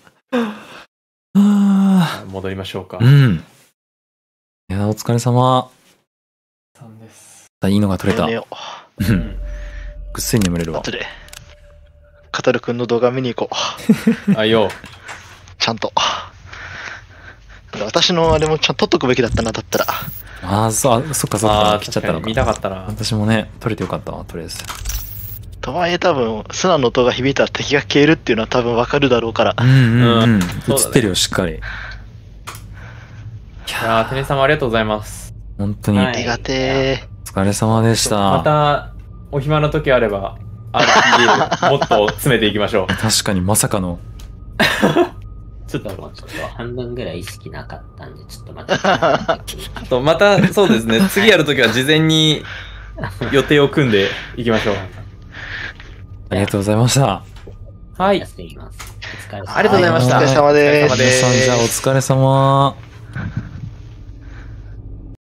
あ
戻りましょうか。
ーうん。いや、お疲れ様。
さんです。
いいのが取れた。
寝よう
うん。ぐっすり眠れるわ。
後で、カタルくんの動画見に行こう。
あ、よ。
ちゃんと。私のあれもちゃんと撮っとくべきだったな、だったら。
ああ、そ、あそっかそっ
あ
か。
あ、
来ちゃったのか。
見たかったな。
私もね、取れてよかったわ、とりあえず。
とはいえ多分、スナの音が響いたら敵が消えるっていうのは多分わかるだろうから。
うんうんうん。
うん
映ってるよ、しっかり。い
いやー、テネさんもありがとうございます。
本当に、
はい
ありがて
お疲れ様でした。
また、お暇な時あれば、アールピージー もっと詰めていきましょう。
確かにまさかの。
ちょっと、
もうちょっと半分ぐらい意識なかったんで、ちょっとまた。
あとまた、そうですね、次やるときは事前に予定を組んでいきましょう。
ありがとうございました。
は
はい
休みます。お疲れ様です。
ありがとうございました。
お疲れ様です
お疲れ様
皆さん、じゃあお疲れ様。